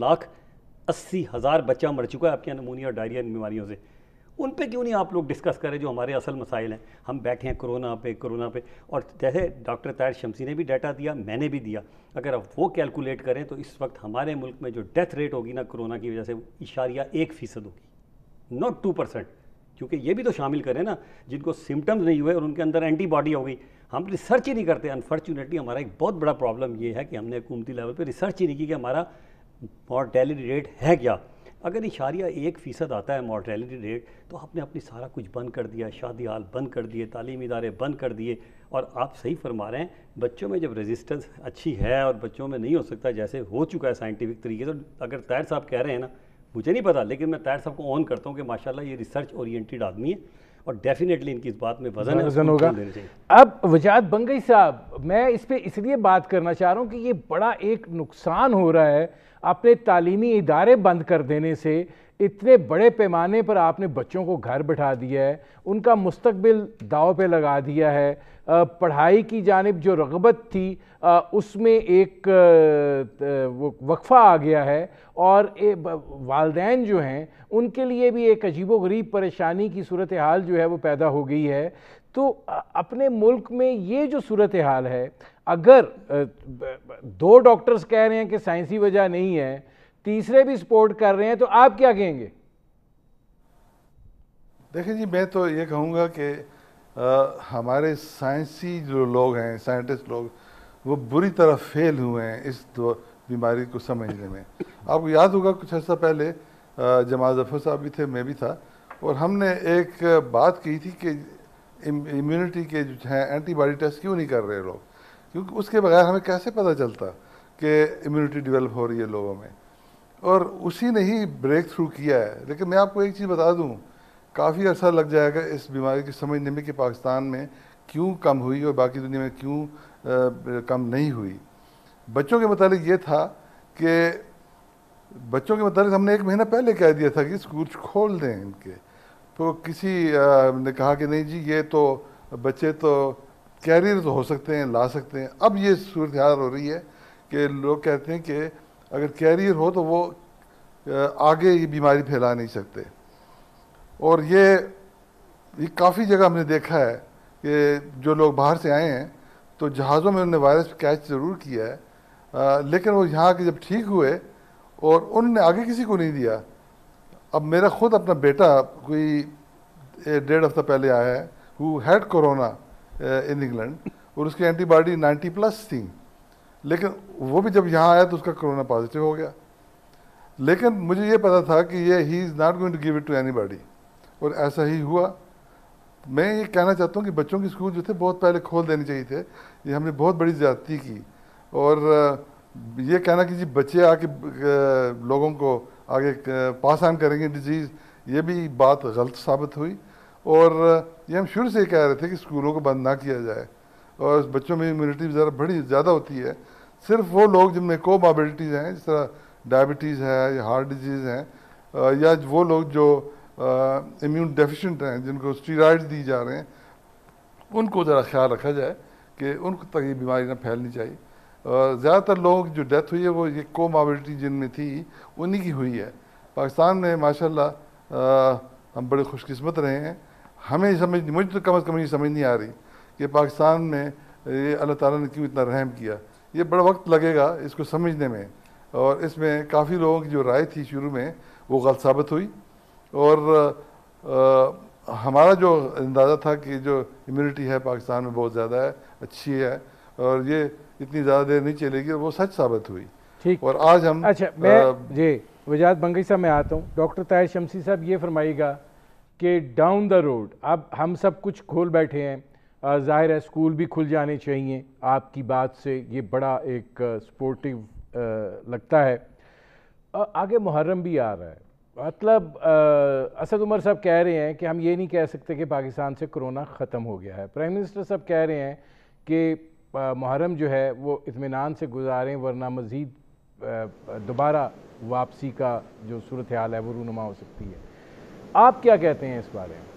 1,80,000 بچہ مر چکا ہے آپ کے نمونیا اور ڈائریا ان بیماریوں سے۔ ان پہ کیوں نہیں آپ لوگ ڈسکس کریں جو ہمارے اصل مسائل ہیں؟ ہم بیٹھے ہیں کرونا پہ، اور جیسے ڈاکٹر طاہر شمسی نے بھی ڈیٹا دیا، میں نے بھی دیا، اگر آپ وہ کیلکولیٹ کریں تو اس وقت ہمارے ملک میں جو ڈیتھ ریٹ ہوگی نا کرونا کی وجہ سے، 0.1% ہوگی، ناٹ 2%، کیونکہ یہ بھی تو شامل کریں نا جن کو سمٹمز نہیں ہوئے اور ان کے اندر اینٹی باڈی ہو گئی۔ ہم ریسرچ ہی نہیں کرتے، انفارچونیٹلی ہمارا ایک بہت بڑا پرابلم یہ ہے کہ ہم نے حکومتی لیول پہ ریسرچ ہی نہیں کی کہ ہمارا مورٹیلٹی ریٹ ہے کیا۔ اگر 0.1% آتا ہے مورٹیلٹی ریٹ، تو آپ نے اپنی سارا کچھ بند کر دیا، شادی ہال بند کر دیے، تعلیمی ادارے بند کر دیے، اور آپ صحیح فرما رہے ہیں، بچوں میں جب ریزسٹنس اچھی ہے اور بچوں میں نہیں ہو سکتا جیسے ہو چکا ہے سائنٹیفک طریقے سے، اگر طاہر صاحب کہہ رہے ہیں نا، مجھے نہیں پتا، لیکن میں طاہر صاحب کو آن کرتا ہوں کہ ماشاءاللہ یہ ریسرچ اورینٹیڈ آدمی ہے، اور ڈیفینیٹلی ان کی اس بات میں وزن ہوگا۔ اب وجاہت بنگئی صاحب، میں اس پہ اس لیے بات کرنا چاہ رہا ہوں کہ یہ بڑا ایک نقصان ہو رہا ہے اپنے تعلیمی ادارے بند کر دینے سے۔ اتنے بڑے پیمانے پر آپ نے بچوں کو گھر بٹھا دیا ہے، ان کا مستقبل داؤ پہ لگا دیا ہے، پڑھائی کی جانب جو رغبت تھی اس میں ایک وقفہ آ گیا ہے، اور والدین جو ہیں ان کے لیے بھی ایک عجیب و غریب پریشانی کی صورتحال جو ہے وہ پیدا ہو گئی ہے۔ تو اپنے ملک میں یہ جو صورتحال ہے، اگر 2 ڈاکٹرز کہہ رہے ہیں کہ سائنسی وجہ نہیں ہے، تیسرے بھی سپورٹ کر رہے ہیں، تو آپ کیا کہیں گے؟ دیکھیں جی، میں تو یہ کہوں گا کہ ہمارے سائنسی جو لوگ ہیں، سائنٹسٹ لوگ، وہ بری طرح فیل ہوئے ہیں اس بیماری کو سمجھنے میں۔ آپ کو یاد ہوگا کچھ عرصہ پہلے جمال ظفر صاحب بھی تھے، میں بھی تھا، اور ہم نے ایک بات کی تھی کہ امیونٹی کے جو ہیں اینٹی باڈی ٹیسٹ کیوں نہیں کر رہے لوگ، کیونکہ اس کے بغیر ہمیں کیسے پتہ چلتا کہ امیونٹی ڈیولپ ہو رہی ہے لوگوں میں، اور اسی نے ہی بریک تھرو کیا ہے۔ لیکن میں آپ کو ایک چیز بتا دوں، کافی عرصہ لگ جائے گا اس بیماری کی سمجھنے میں کہ پاکستان میں کیوں کم ہوئی اور باقی دنیا میں کیوں کم نہیں ہوئی۔ بچوں کے متعلق یہ تھا کہ بچوں کے متعلق ہم نے 1 مہینہ پہلے کہہ دیا تھا کہ اسکول کھول دیں ان کے، تو کسی نے کہا کہ نہیں جی یہ تو بچے تو کیریئر تو ہو سکتے ہیں، لا سکتے ہیں۔ اب یہ صورتحال ہو رہی ہے کہ لوگ کہتے ہیں کہ اگر کیریئر ہو تو وہ آگے یہ بیماری پھیلا نہیں سکتے، اور یہ کافی جگہ ہم نے دیکھا ہے کہ جو لوگ باہر سے آئے ہیں تو جہازوں میں انہوں نے وائرس کیچ ضرور کیا ہے، لیکن وہ یہاں کے جب ٹھیک ہوئے اور انہوں نے آگے کسی کو نہیں دیا۔ اب میرا خود اپنا بیٹا کوئی 1.5 ہفتہ پہلے آیا ہے، who had corona in England، اور اس کی اینٹی باڈی 90+ تھیں، لیکن وہ بھی جب یہاں آیا تو اس کا کرونا پازیٹیو ہو گیا۔ لیکن مجھے یہ پتا تھا کہ یہ he is not going to give it to anybody، اور ایسا ہی ہوا۔ میں یہ کہنا چاہتا ہوں کہ بچوں کے اسکول جو تھے بہت پہلے کھول دینے چاہیے تھے، یہ ہم نے بہت بڑی زیادتی کی، اور یہ کہنا کہ جی بچے آ کے لوگوں کو آگے پاس آن کریں گے ڈیزیز، یہ بھی بات غلط ثابت ہوئی، اور یہ ہم شروع سے ہی کہہ رہے تھے کہ اسکولوں کو بند نہ کیا جائے، اور بچوں میں امیونٹی ذرا بڑی زیادہ ہوتی ہے۔ صرف وہ لوگ جن میں کو ماربیڈیٹیز ہیں، جس طرح ڈائبٹیز ہے یا ہارٹ ڈیزیز ہیں، یا وہ لوگ جو امیون ڈیفیشنٹ ہیں جن کو اسٹیرائڈز دی جا رہے ہیں، ان کو ذرا خیال رکھا جائے کہ ان کو تک یہ بیماری نہ پھیلنی چاہیے۔ زیادہ تر لوگوں کی جو ڈیتھ ہوئی ہے وہ یہ کو ماربیڈیٹی جن میں تھی انہی کی ہوئی ہے۔ پاکستان میں ماشاءاللہ ہم بڑے خوش قسمت رہے ہیں، ہمیں مجھے تو کم از کم یہ سمجھ نہیں آ رہی کہ پاکستان میں یہ اللہ تعالیٰ نے کیوں اتنا رحم کیا. یہ بڑا وقت لگے گا اس کو سمجھنے میں, اور اس میں کافی لوگوں کی جو رائے تھی شروع میں وہ غلط ثابت ہوئی, اور ہمارا جو اندازہ تھا کہ جو امیونٹی ہے پاکستان میں بہت زیادہ ہے, اچھی ہے, اور یہ اتنی زیادہ دیر نہیں چلے گی, وہ سچ ثابت ہوئی. ٹھیک, اور آج ہم اچھا میں جی وجاہت بنگئی صاحب میں آتا ہوں. ڈاکٹر طاہر شمسی صاحب یہ فرمائیے گا کہ ڈاؤن دا روڈ اب ہم سب کچھ کھول بیٹھے ہیں, ظاہر ہے اسکول بھی کھل جانے چاہیے, آپ کی بات سے یہ بڑا ایک سپورٹیو لگتا ہے. آگے محرم بھی آ رہا ہے, مطلب اسد عمر صاحب کہہ رہے ہیں کہ ہم یہ نہیں کہہ سکتے کہ پاکستان سے کرونا ختم ہو گیا ہے. پرائم منسٹر صاحب کہہ رہے ہیں کہ محرم جو ہے وہ اطمینان سے گزاریں ورنہ مزید دوبارہ واپسی کا جو صورتحال ہے وہ رونما ہو سکتی ہے. آپ کیا کہتے ہیں اس بارے میں؟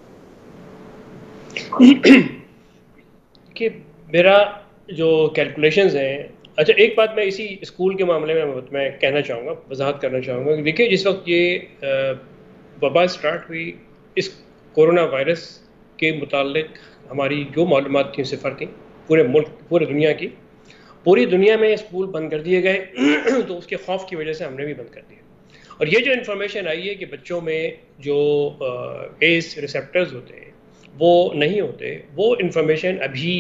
کہ میرا جو کیلکولیشنز ہیں, اچھا ایک بات میں اسی اسکول کے معاملے میں کہنا چاہوں گا, وضاحت کرنا چاہوں گا کہ دیکھیے جس وقت یہ وبا اسٹارٹ ہوئی, اس کورونا وائرس کے متعلق ہماری جو معلومات تھیں صفر تھیں پورے ملک پورے دنیا کی, پوری دنیا میں اسکول بند کر دیے گئے تو اس کے خوف کی وجہ سے ہم نے بھی بند کر دیا. اور یہ جو انفارمیشن آئی ہے کہ بچوں میں جو ایس ریسیپٹرز ہوتے ہیں وہ نہیں ہوتے, وہ انفارمیشن ابھی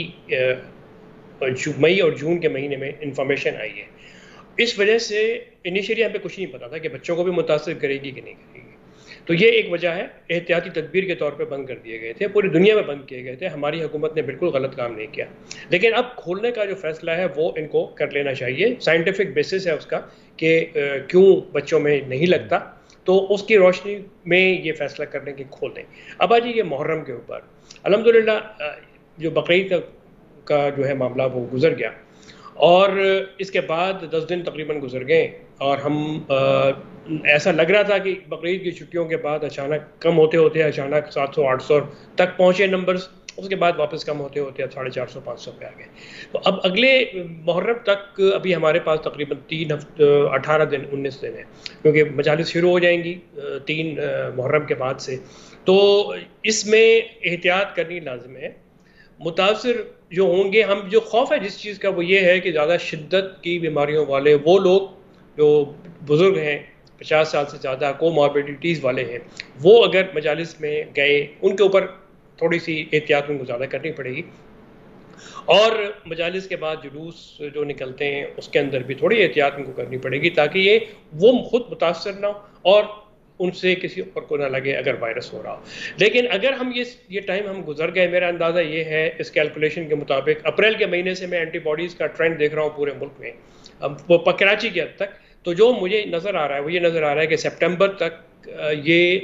مئی اور جون کے مہینے میں انفارمیشن آئی ہے. اس وجہ سے انیشیلی ہمیں کچھ نہیں پتا تھا کہ بچوں کو بھی متاثر کرے گی کہ نہیں کرے گی. تو یہ ایک وجہ ہے, احتیاطی تدبیر کے طور پہ بند کر دیے گئے تھے, پوری دنیا میں بند کیے گئے تھے. ہماری حکومت نے بالکل غلط کام نہیں کیا, لیکن اب کھولنے کا جو فیصلہ ہے وہ ان کو کر لینا چاہیے. سائنٹیفک بیسس ہے اس کا کہ کیوں بچوں میں نہیں لگتا, تو اس کی روشنی میں یہ فیصلہ کرنے کی کھول دیں. اب آجیے یہ محرم کے اوپر, الحمدللہ جو بقرعید کا جو ہے معاملہ وہ گزر گیا, اور اس کے بعد 10 دن تقریباً گزر گئے, اور ہم ایسا لگ رہا تھا کہ بقرعید کی چھٹیوں کے بعد اچانک کم ہوتے ہوتے اچانک 700-800 تک پہنچے نمبرز, اس کے بعد واپس کم ہوتے ہوتے 450-500 پہ آ گئے. تو اب اگلے محرم تک ابھی ہمارے پاس تقریباً 18 دن 19 دن ہے, کیونکہ مجالس شروع ہو جائیں گی 3 محرم کے بعد سے. تو اس میں احتیاط کرنی لازم ہے. متاثر جو ہوں گے, ہم جو خوف ہے جس چیز کا وہ یہ ہے کہ زیادہ شدت کی بیماریوں والے وہ لوگ جو بزرگ ہیں 50 سال سے زیادہ کو ماربیڈیٹیز والے ہیں, وہ اگر مجالس میں گئے ان کے اوپر تھوڑی سی احتیاط ان کو زیادہ کرنی پڑے گی. اور مجالس کے بعد جلوس جو نکلتے ہیں اس کے اندر بھی تھوڑی احتیاط ان کو کرنی پڑے گی, تاکہ یہ وہ خود متاثر نہ ہو اور ان سے کسی اور کو نہ لگے اگر وائرس ہو رہا ہو. لیکن اگر ہم یہ ٹائم ہم گزر گئے, میرا اندازہ یہ ہے اس کیلکولیشن کے مطابق اپریل کے مہینے سے میں اینٹی باڈیز کا ٹرینڈ دیکھ رہا ہوں پورے ملک میں, اب کراچی کی حد تک, تو جو مجھے نظر آ رہا ہے وہ یہ نظر آ رہا ہے کہ سپٹمبر تک یہ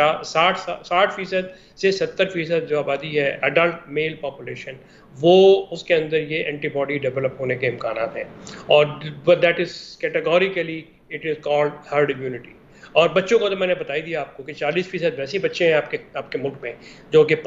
60% سے 70% جو آبادی ہے ایڈلٹ میل پاپولیشن, وہ اس کے اندر یہ اینٹی باڈی ڈیولپ ہونے کے امکانات ہیں, اور that is categorically it is called herd immunity. اور بچوں کو تو میں نے بتا ہی دیا آپ کو کہ 40% ویسے بچے ہیں آپ کے ملک میں جو کہ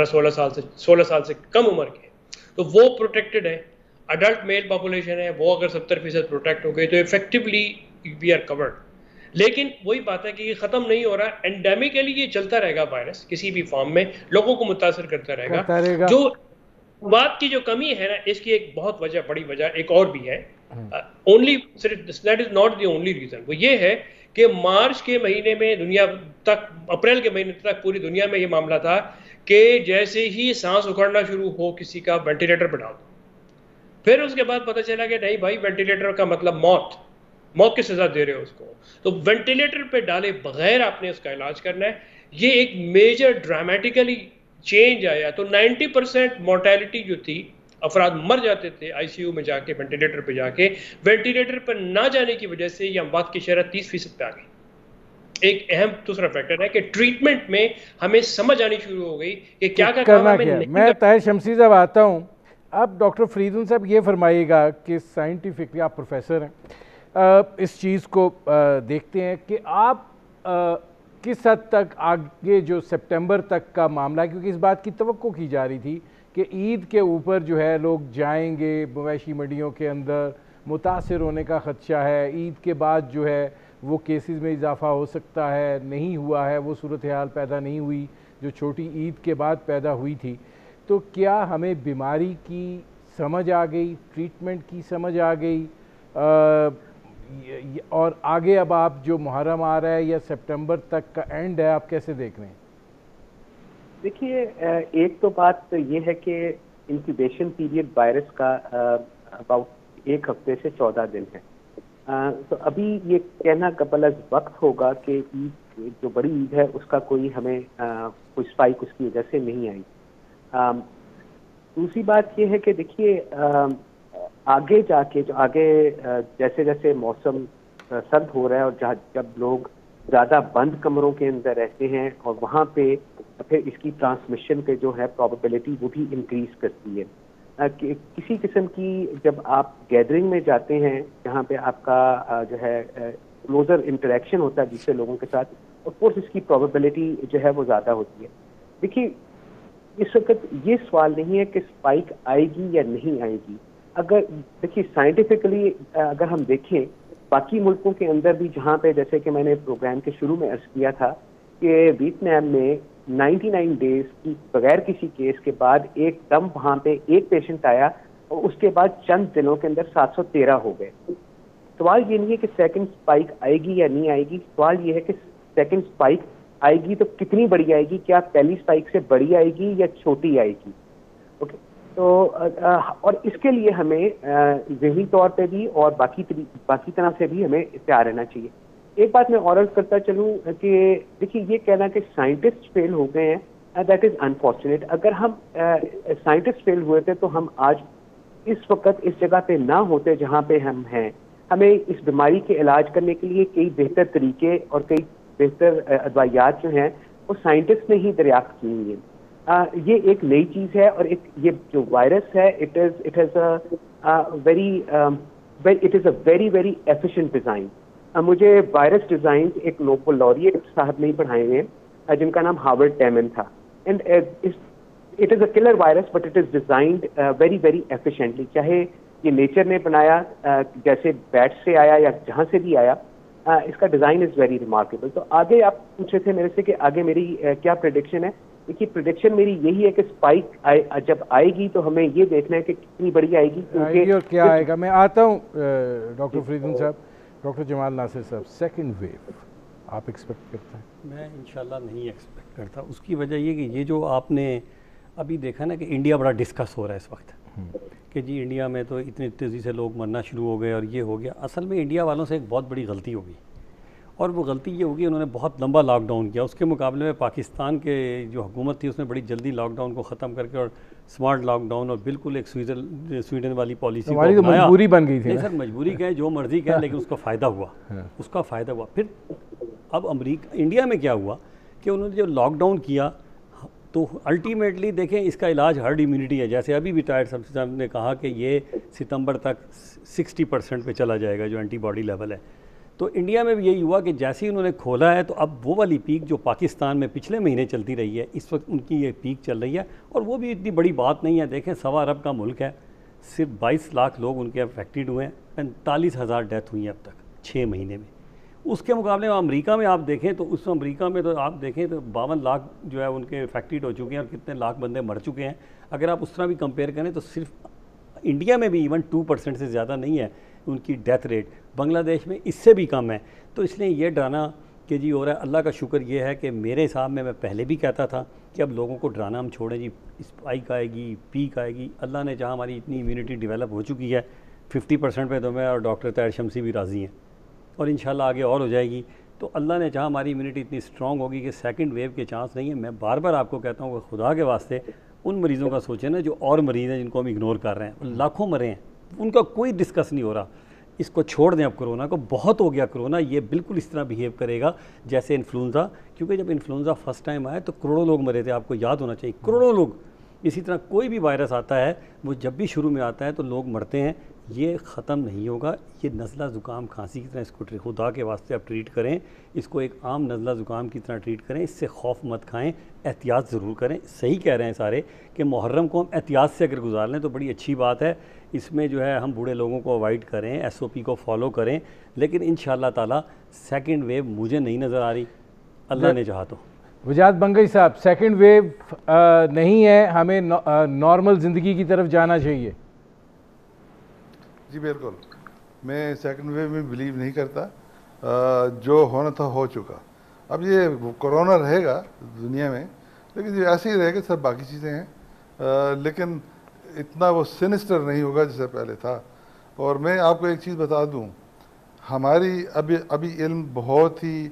16 سال سے کم عمر کے ہیں, تو وہ پروٹیکٹڈ ہیں. اڈلٹ میل پاپولیشن ہے وہ اگر 70% پروٹیکٹ ہو گئی تو افیکٹولی وی آر کورڈ. لیکن وہی بات ہے کہ یہ ختم نہیں ہو رہا, اینڈیمکلی یہ چلتا رہے گا, وائرس کسی بھی فارم میں لوگوں کو متاثر کرتا رہے گا. جو بات کی جو کمی ہے نا, اس کی ایک بہت بڑی وجہ ایک اور بھی ہے, that is not the only reason. وہ یہ ہے کہ مارچ کے مہینے میں دنیا تک, اپریل کے مہینے تک پوری دنیا میں یہ معاملہ تھا کہ جیسے ہی سانس اکھڑنا شروع ہو کسی کا وینٹیلیٹر پہ ڈال دو. پھر اس کے بعد پتہ چلا کہ نہیں بھائی وینٹیلیٹر کا مطلب موت کی سزا دے رہے ہو اس کو, تو وینٹیلیٹر پہ ڈالے بغیر آپ نے اس کا علاج کرنا ہے. یہ ایک میجر ڈرامیٹیکلی چینج آیا. تو 90% مورٹیلٹی جو تھی, افراد مر جاتے تھے آئی سی یو میں جا کے وینٹیلیٹر پہ جا کے, وینٹیلیٹر پر نہ جانے کی وجہ سے یہ اموات کی شرح 30% پہ آ گئی. ایک اہم دوسرا فیکٹر ہے کہ ٹریٹمنٹ میں ہمیں سمجھ آنی شروع ہو گئی کہ کیا کام ہمیں نہیں. میں طاہر شمسی صاحب آتا ہوں. اب ڈاکٹر فریدون صاحب یہ فرمائیے گا کہ سائنٹیفکلی آپ پروفیسر ہیں, اس چیز کو دیکھتے ہیں کہ آپ کس حد تک آگے جو سپٹمبر تک کا معاملہ ہے, کیونکہ اس بات کی توقع کی جا رہی تھی کہ عید کے اوپر جو ہے لوگ جائیں گے مویشی منڈیوں کے اندر, متاثر ہونے کا خدشہ ہے, عید کے بعد جو ہے وہ کیسز میں اضافہ ہو سکتا ہے, نہیں ہوا ہے, وہ صورتحال پیدا نہیں ہوئی جو چھوٹی عید کے بعد پیدا ہوئی تھی، تو کیا ہمیں بیماری کی سمجھ آ گئی، ٹریٹمنٹ کی سمجھ آ گئی، اور آگے اب آپ جو محرم آ رہا ہے یا سپٹمبر تک کا اینڈ ہے، آپ کیسے دیکھ رہے ہیں؟ دیکھیے، ایک تو بات یہ ہے کہ انکیوبیشن پیریڈ وائرس کا اباؤٹ 1 ہفتے سے 14 دن ہے. تو ابھی یہ کہنا قبل از وقت ہوگا کہ عید جو بڑی عید ہے اس کا کوئی ہمیں کوئی اسپائک اس کی وجہ سے نہیں آئی. دوسری بات یہ ہے کہ دیکھیے، آگے جا کے جو آگے جیسے جیسے موسم سرد ہو رہا ہے اور جب لوگ زیادہ بند کمروں کے اندر رہتے ہیں اور وہاں پہ پھر اس کی ٹرانسمیشن پہ جو ہے پرابیبلٹی وہ بھی انکریز کرتی ہے. کسی قسم کی جب آپ گیدرنگ میں جاتے ہیں جہاں پہ آپ کا جو ہے کلوزر انٹریکشن ہوتا ہے دوسرے لوگوں کے ساتھ، آف کورس اس کی پرابیبلٹی جو ہے وہ زیادہ ہوتی ہے. دیکھیے، اس وقت یہ سوال نہیں ہے کہ اسپائک آئے گی یا نہیں آئے گی. اگر دیکھیے سائنٹیفکلی اگر ہم دیکھیں باقی ملکوں کے اندر بھی، جہاں پہ جیسے کہ میں نے پروگرام کے شروع میں عرض کیا تھا کہ ویتنام میں 99 ڈیز کی بغیر کسی کیس کے بعد ایک دم وہاں پہ ایک پیشنٹ آیا اور اس کے بعد چند دنوں کے اندر 713 ہو گئے. سوال یہ نہیں ہے کہ سیکنڈ اسپائک آئے گی یا نہیں آئے گی، سوال یہ ہے کہ سیکنڈ اسپائک آئے گی تو کتنی بڑی آئے گی، کیا پہلی اسپائک سے بڑی آئے گی یا چھوٹی آئے گی. اوکے، تو اور اس کے لیے ہمیں ذہنی طور پہ بھی اور باقی طرح سے بھی ہمیں تیار رہنا چاہیے. ایک بات میں اور عرض کرتا چلوں کہ دیکھیے، یہ کہنا کہ سائنٹسٹ فیل ہو گئے ہیں، دیٹ از انفارچونیٹ. اگر ہم سائنٹسٹ فیل ہوئے تھے تو ہم آج اس وقت اس جگہ پہ نہ ہوتے جہاں پہ ہم ہیں. ہمیں اس بیماری کے علاج کرنے کے لیے کئی بہتر طریقے اور کئی بہتر ادویات جو ہیں وہ سائنٹسٹ نے ہی دریافت کی ہوئی ہیں. یہ ایک نئی چیز ہے، اور یہ جو وائرس ہے it is a very efficient design. مجھے وائرس ڈیزائن ایک نوبل لوریٹ صاحب نے ہی پڑھائے ہیں جن کا نام ہاورڈ ٹیمن تھا. And it is a killer virus but it is designed very very efficiently. چاہے یہ نیچر نے بنایا، جیسے بیٹ سے آیا یا جہاں سے بھی آیا، اس کا ڈیزائن از ویری ریمارکیبل. تو آگے آپ پوچھ رہے تھے میرے سے کہ آگے میری کیا پریڈکشن ہے. دیکھیے، پریڈکشن میری یہی ہے کہ اسپائک جب آئے گی تو ہمیں یہ دیکھنا ہے کہ کتنی بڑی آئے گی اور کیا آئے گا. میں آتا ہوں ڈاکٹر فریدون صاحب. ڈاکٹر جمال ناصر صاحب، سیکنڈ ویو آپ ایکسپیکٹ کرتے ہیں؟ میں انشاءاللہ نہیں ایکسپیکٹ کرتا. اس کی وجہ یہ کہ یہ جو آپ نے ابھی دیکھا نا کہ انڈیا بڑا ڈسکس ہو رہا ہے اس وقت کہ جی انڈیا میں تو اتنی تیزی سے لوگ مرنا شروع ہو گئے اور یہ ہو گیا. اصل میں انڈیا والوں سے ایک بہت بڑی غلطی ہوگی، اور وہ غلطی یہ ہوگی انہوں نے بہت لمبا لاک ڈاؤن کیا. اس کے مقابلے میں پاکستان کے جو حکومت تھی اس نے بڑی جلدی لاک ڈاؤن کو ختم کر کے اور اسمارٹ لاک ڈاؤن اور بالکل ایک سویڈن والی پالیسی ہماری تو مجبوری بن گئی تھی. نہیں سر، مجبوری کہیں جو مرضی کہیں، لیکن اس کا فائدہ ہوا، اس کا فائدہ ہوا. پھر اب انڈیا میں کیا ہوا کہ انہوں نے جو لاک ڈاؤن کیا تو الٹیمیٹلی دیکھیں اس کا علاج ہرڈ امیونٹی ہے. جیسے ابھی ریٹائرڈ سب صاحب نے کہا کہ یہ ستمبر تک 60% پہ چلا جائے گا جو اینٹی باڈی لیول ہے. تو انڈیا میں بھی یہی ہوا کہ جیسے ہی انہوں نے کھولا ہے تو اب وہ والی پیک جو پاکستان میں پچھلے مہینے چلتی رہی ہے اس وقت ان کی یہ پیک چل رہی ہے، اور وہ بھی اتنی بڑی بات نہیں ہے. دیکھیں 1.25 ارب کا ملک ہے، صرف 22 لاکھ لوگ ان کے افیکٹڈ ہوئے ہیں، 45,000 ڈیتھ ہوئی ہیں اب تک 6 مہینے میں. اس کے مقابلے میں امریکہ میں آپ دیکھیں تو اس امریکہ میں تو آپ دیکھیں تو 52 لاکھ جو ہے ان کے افیکٹڈ ہو چکے ہیں اور کتنے لاکھ بندے مر چکے ہیں. اگر آپ اس طرح بھی کمپیئر کریں تو صرف انڈیا میں بھی ایون 2% سے زیادہ نہیں ہے ان کی ڈیتھ ریٹ. بنگلہ دیش میں اس سے بھی کم ہے. تو اس لیے یہ ڈرانا کہ جی ہو رہا ہے، اللہ کا شکر یہ ہے کہ میرے حساب میں پہلے بھی کہتا تھا کہ اب لوگوں کو ڈرانا ہم چھوڑیں. جی اسپائک آئے گی، پیک آئے گی، اللہ نے جہاں ہماری اتنی امیونٹی ڈیولپ ہو چکی ہے 50% پہ تو میں اور ڈاکٹر طاہر شمسی بھی راضی ہیں، اور انشاءاللہ آگے اور ہو جائے گی. تو اللہ نے جہاں ہماری امیونٹی اتنی اسٹرانگ ہوگی کہ سیکنڈ ویو کے چانس نہیں ہے. میں بار بار آپ کو کہتا ہوں کہ خدا کے واسطے ان مریضوں کا سوچیں نا جو اور مریض ہیں جن کو ہم اگنور کر رہے ہیں، لاکھوں مرے ہیں، ان کا کوئی ڈسکس نہیں ہو رہا. اس کو چھوڑ دیں اب، کرونا کو بہت ہو گیا. کرونا یہ بالکل اس طرح بیہیو کرے گا جیسے انفلوئنزا، کیونکہ جب انفلوئنزا فرسٹ ٹائم آیا تو کروڑوں لوگ مرے تھے، آپ کو یاد ہونا چاہیے، کروڑوں لوگ. اسی طرح کوئی بھی وائرس آتا ہے وہ جب بھی شروع میں آتا ہے تو لوگ مرتے ہیں. یہ ختم نہیں ہوگا. یہ نزلہ زکام کھانسی کی طرح اس کو خدا کے واسطے آپ ٹریٹ کریں، اس کو ایک عام نزلہ زکام کی طرح ٹریٹ کریں. اس سے خوف مت کھائیں، احتیاط ضرور کریں. صحیح کہہ رہے ہیں سارے کہ محرم کو ہم احتیاط سے اگر گزار لیں تو بڑی اچھی بات ہے. اس میں جو ہے ہم بوڑھے لوگوں کو اوائڈ کریں، SOP کو فالو کریں. لیکن انشاءاللہ تعالی سیکنڈ ویو مجھے نہیں نظر آ رہی، اللہ نے چاہا تو. وجاد بنگئی صاحب، سیکنڈ ویو نہیں ہے، ہمیں نارمل زندگی کی طرف جانا چاہیے. جی بالکل، میں سیکنڈ ویو میں بلیو نہیں کرتا. جو ہونا تھا ہو چکا. اب یہ کرونا رہے گا دنیا میں، لیکن یہ ایسے ہی رہے گا سب باقی چیزیں ہیں، لیکن اتنا وہ سینسٹر نہیں ہوگا جیسے پہلے تھا. اور میں آپ کو ایک چیز بتا دوں، ہماری ابھی علم بہت ہی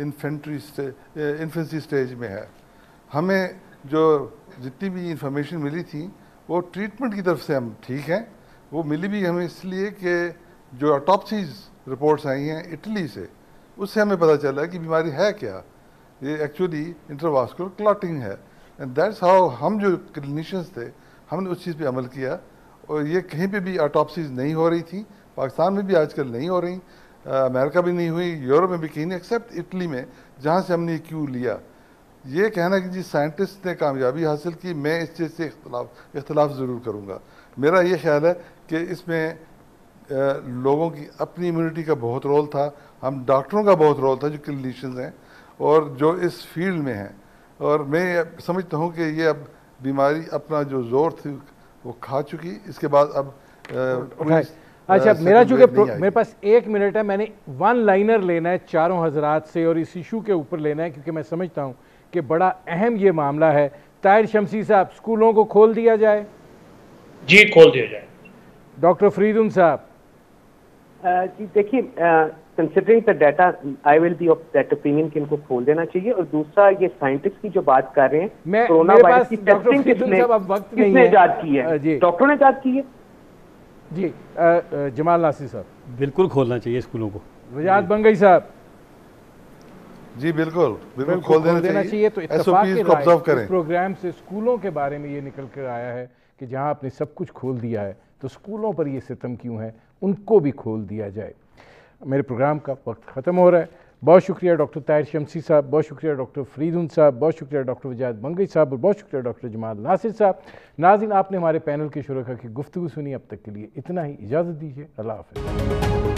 انفینسی سٹیج میں ہے. ہمیں جو جتنی بھی انفارمیشن ملی تھی وہ ٹریٹمنٹ کی طرف سے ہم ٹھیک ہیں. وہ ملی بھی ہمیں اس لیے کہ جو اٹاپسیز رپورٹس آئی ہیں اٹلی سے، اس سے ہمیں پتہ چلا کہ بیماری ہے کیا. یہ ایکچولی انٹرواسکولر کلاٹنگ ہے. اینڈ دیٹس ہاؤ ہم جو کلینیشینس تھے ہم نے اس چیز پہ عمل کیا. اور یہ کہیں پہ بھی اٹاپسیز نہیں ہو رہی تھیں، پاکستان میں بھی آج کل نہیں ہو رہی، امریکہ بھی نہیں ہوئی، یورپ میں بھی کہیں نہیں ایکسیپٹ اٹلی میں، جہاں سے ہم نے کیوں لیا. یہ کہنا کہ جی سائنٹسٹ نے کامیابی حاصل کی، میں اس چیز سے اختلاف ضرور کروں گا. میرا یہ خیال ہے کہ اس میں لوگوں کی اپنی امیونٹی کا بہت رول تھا، ہم ڈاکٹروں کا بہت رول تھا جو کلینیشینز ہیں اور جو اس فیلڈ میں ہیں. اور میں سمجھتا ہوں کہ یہ اب بیماری اپنا جو زور تھی وہ کھا چکی. اس کے بعد اب اچھا، میرا چونکہ میرے پاس 1 منٹ ہے، میں نے 1 لائنر لینا ہے چاروں حضرات سے اور اس ایشو کے اوپر لینا ہے، کیونکہ میں سمجھتا ہوں کہ بڑا اہم یہ معاملہ ہے. طاہر شمسی صاحب، اسکولوں کو کھول دیا جائے؟ جی کھول دیا جائے. ڈاکٹر فریدون صاحب؟ جی دیکھیے، considering the data I will be of that opinion کہ ان کو کھول دینا چاہیے. اور دوسرا، یہ سائنٹسٹ کی جو بات کر رہے ہیں، کرونا وائرس کی ٹیسٹنگ کس نے ایجاد کی ہے؟ ڈاکٹروں نے ایجاد کی ہے. جی جمال ناصر صاحب؟ بالکل کھولنا چاہیے اسکولوں کو. وجاد بنگئی صاحب؟ جی بالکل کھول دینا چاہیے. تو اتفاق کے رائے اس پروگرام سے اسکولوں کے بارے میں یہ نکل کر آیا ہے کہ جہاں آپ نے سب کچھ کھول دیا ہے تو اسکولوں پر یہ ستم کیوں ہے، ان کو بھی کھول دیا جائے. میرے پروگرام کا وقت ختم ہو رہا ہے. بہت شکریہ ڈاکٹر طاہر شمسی صاحب، بہت شکریہ ڈاکٹر فریدون صاحب، بہت شکریہ ڈاکٹر وجاد بنگئی صاحب، اور بہت شکریہ ڈاکٹر جمال ناصر صاحب. ناظرین، آپ نے ہمارے پینل کے شرکاء کی گفتگو سنی. اب تک کے لیے اتنا ہی، اجازت دیجیے. اللہ حافظ.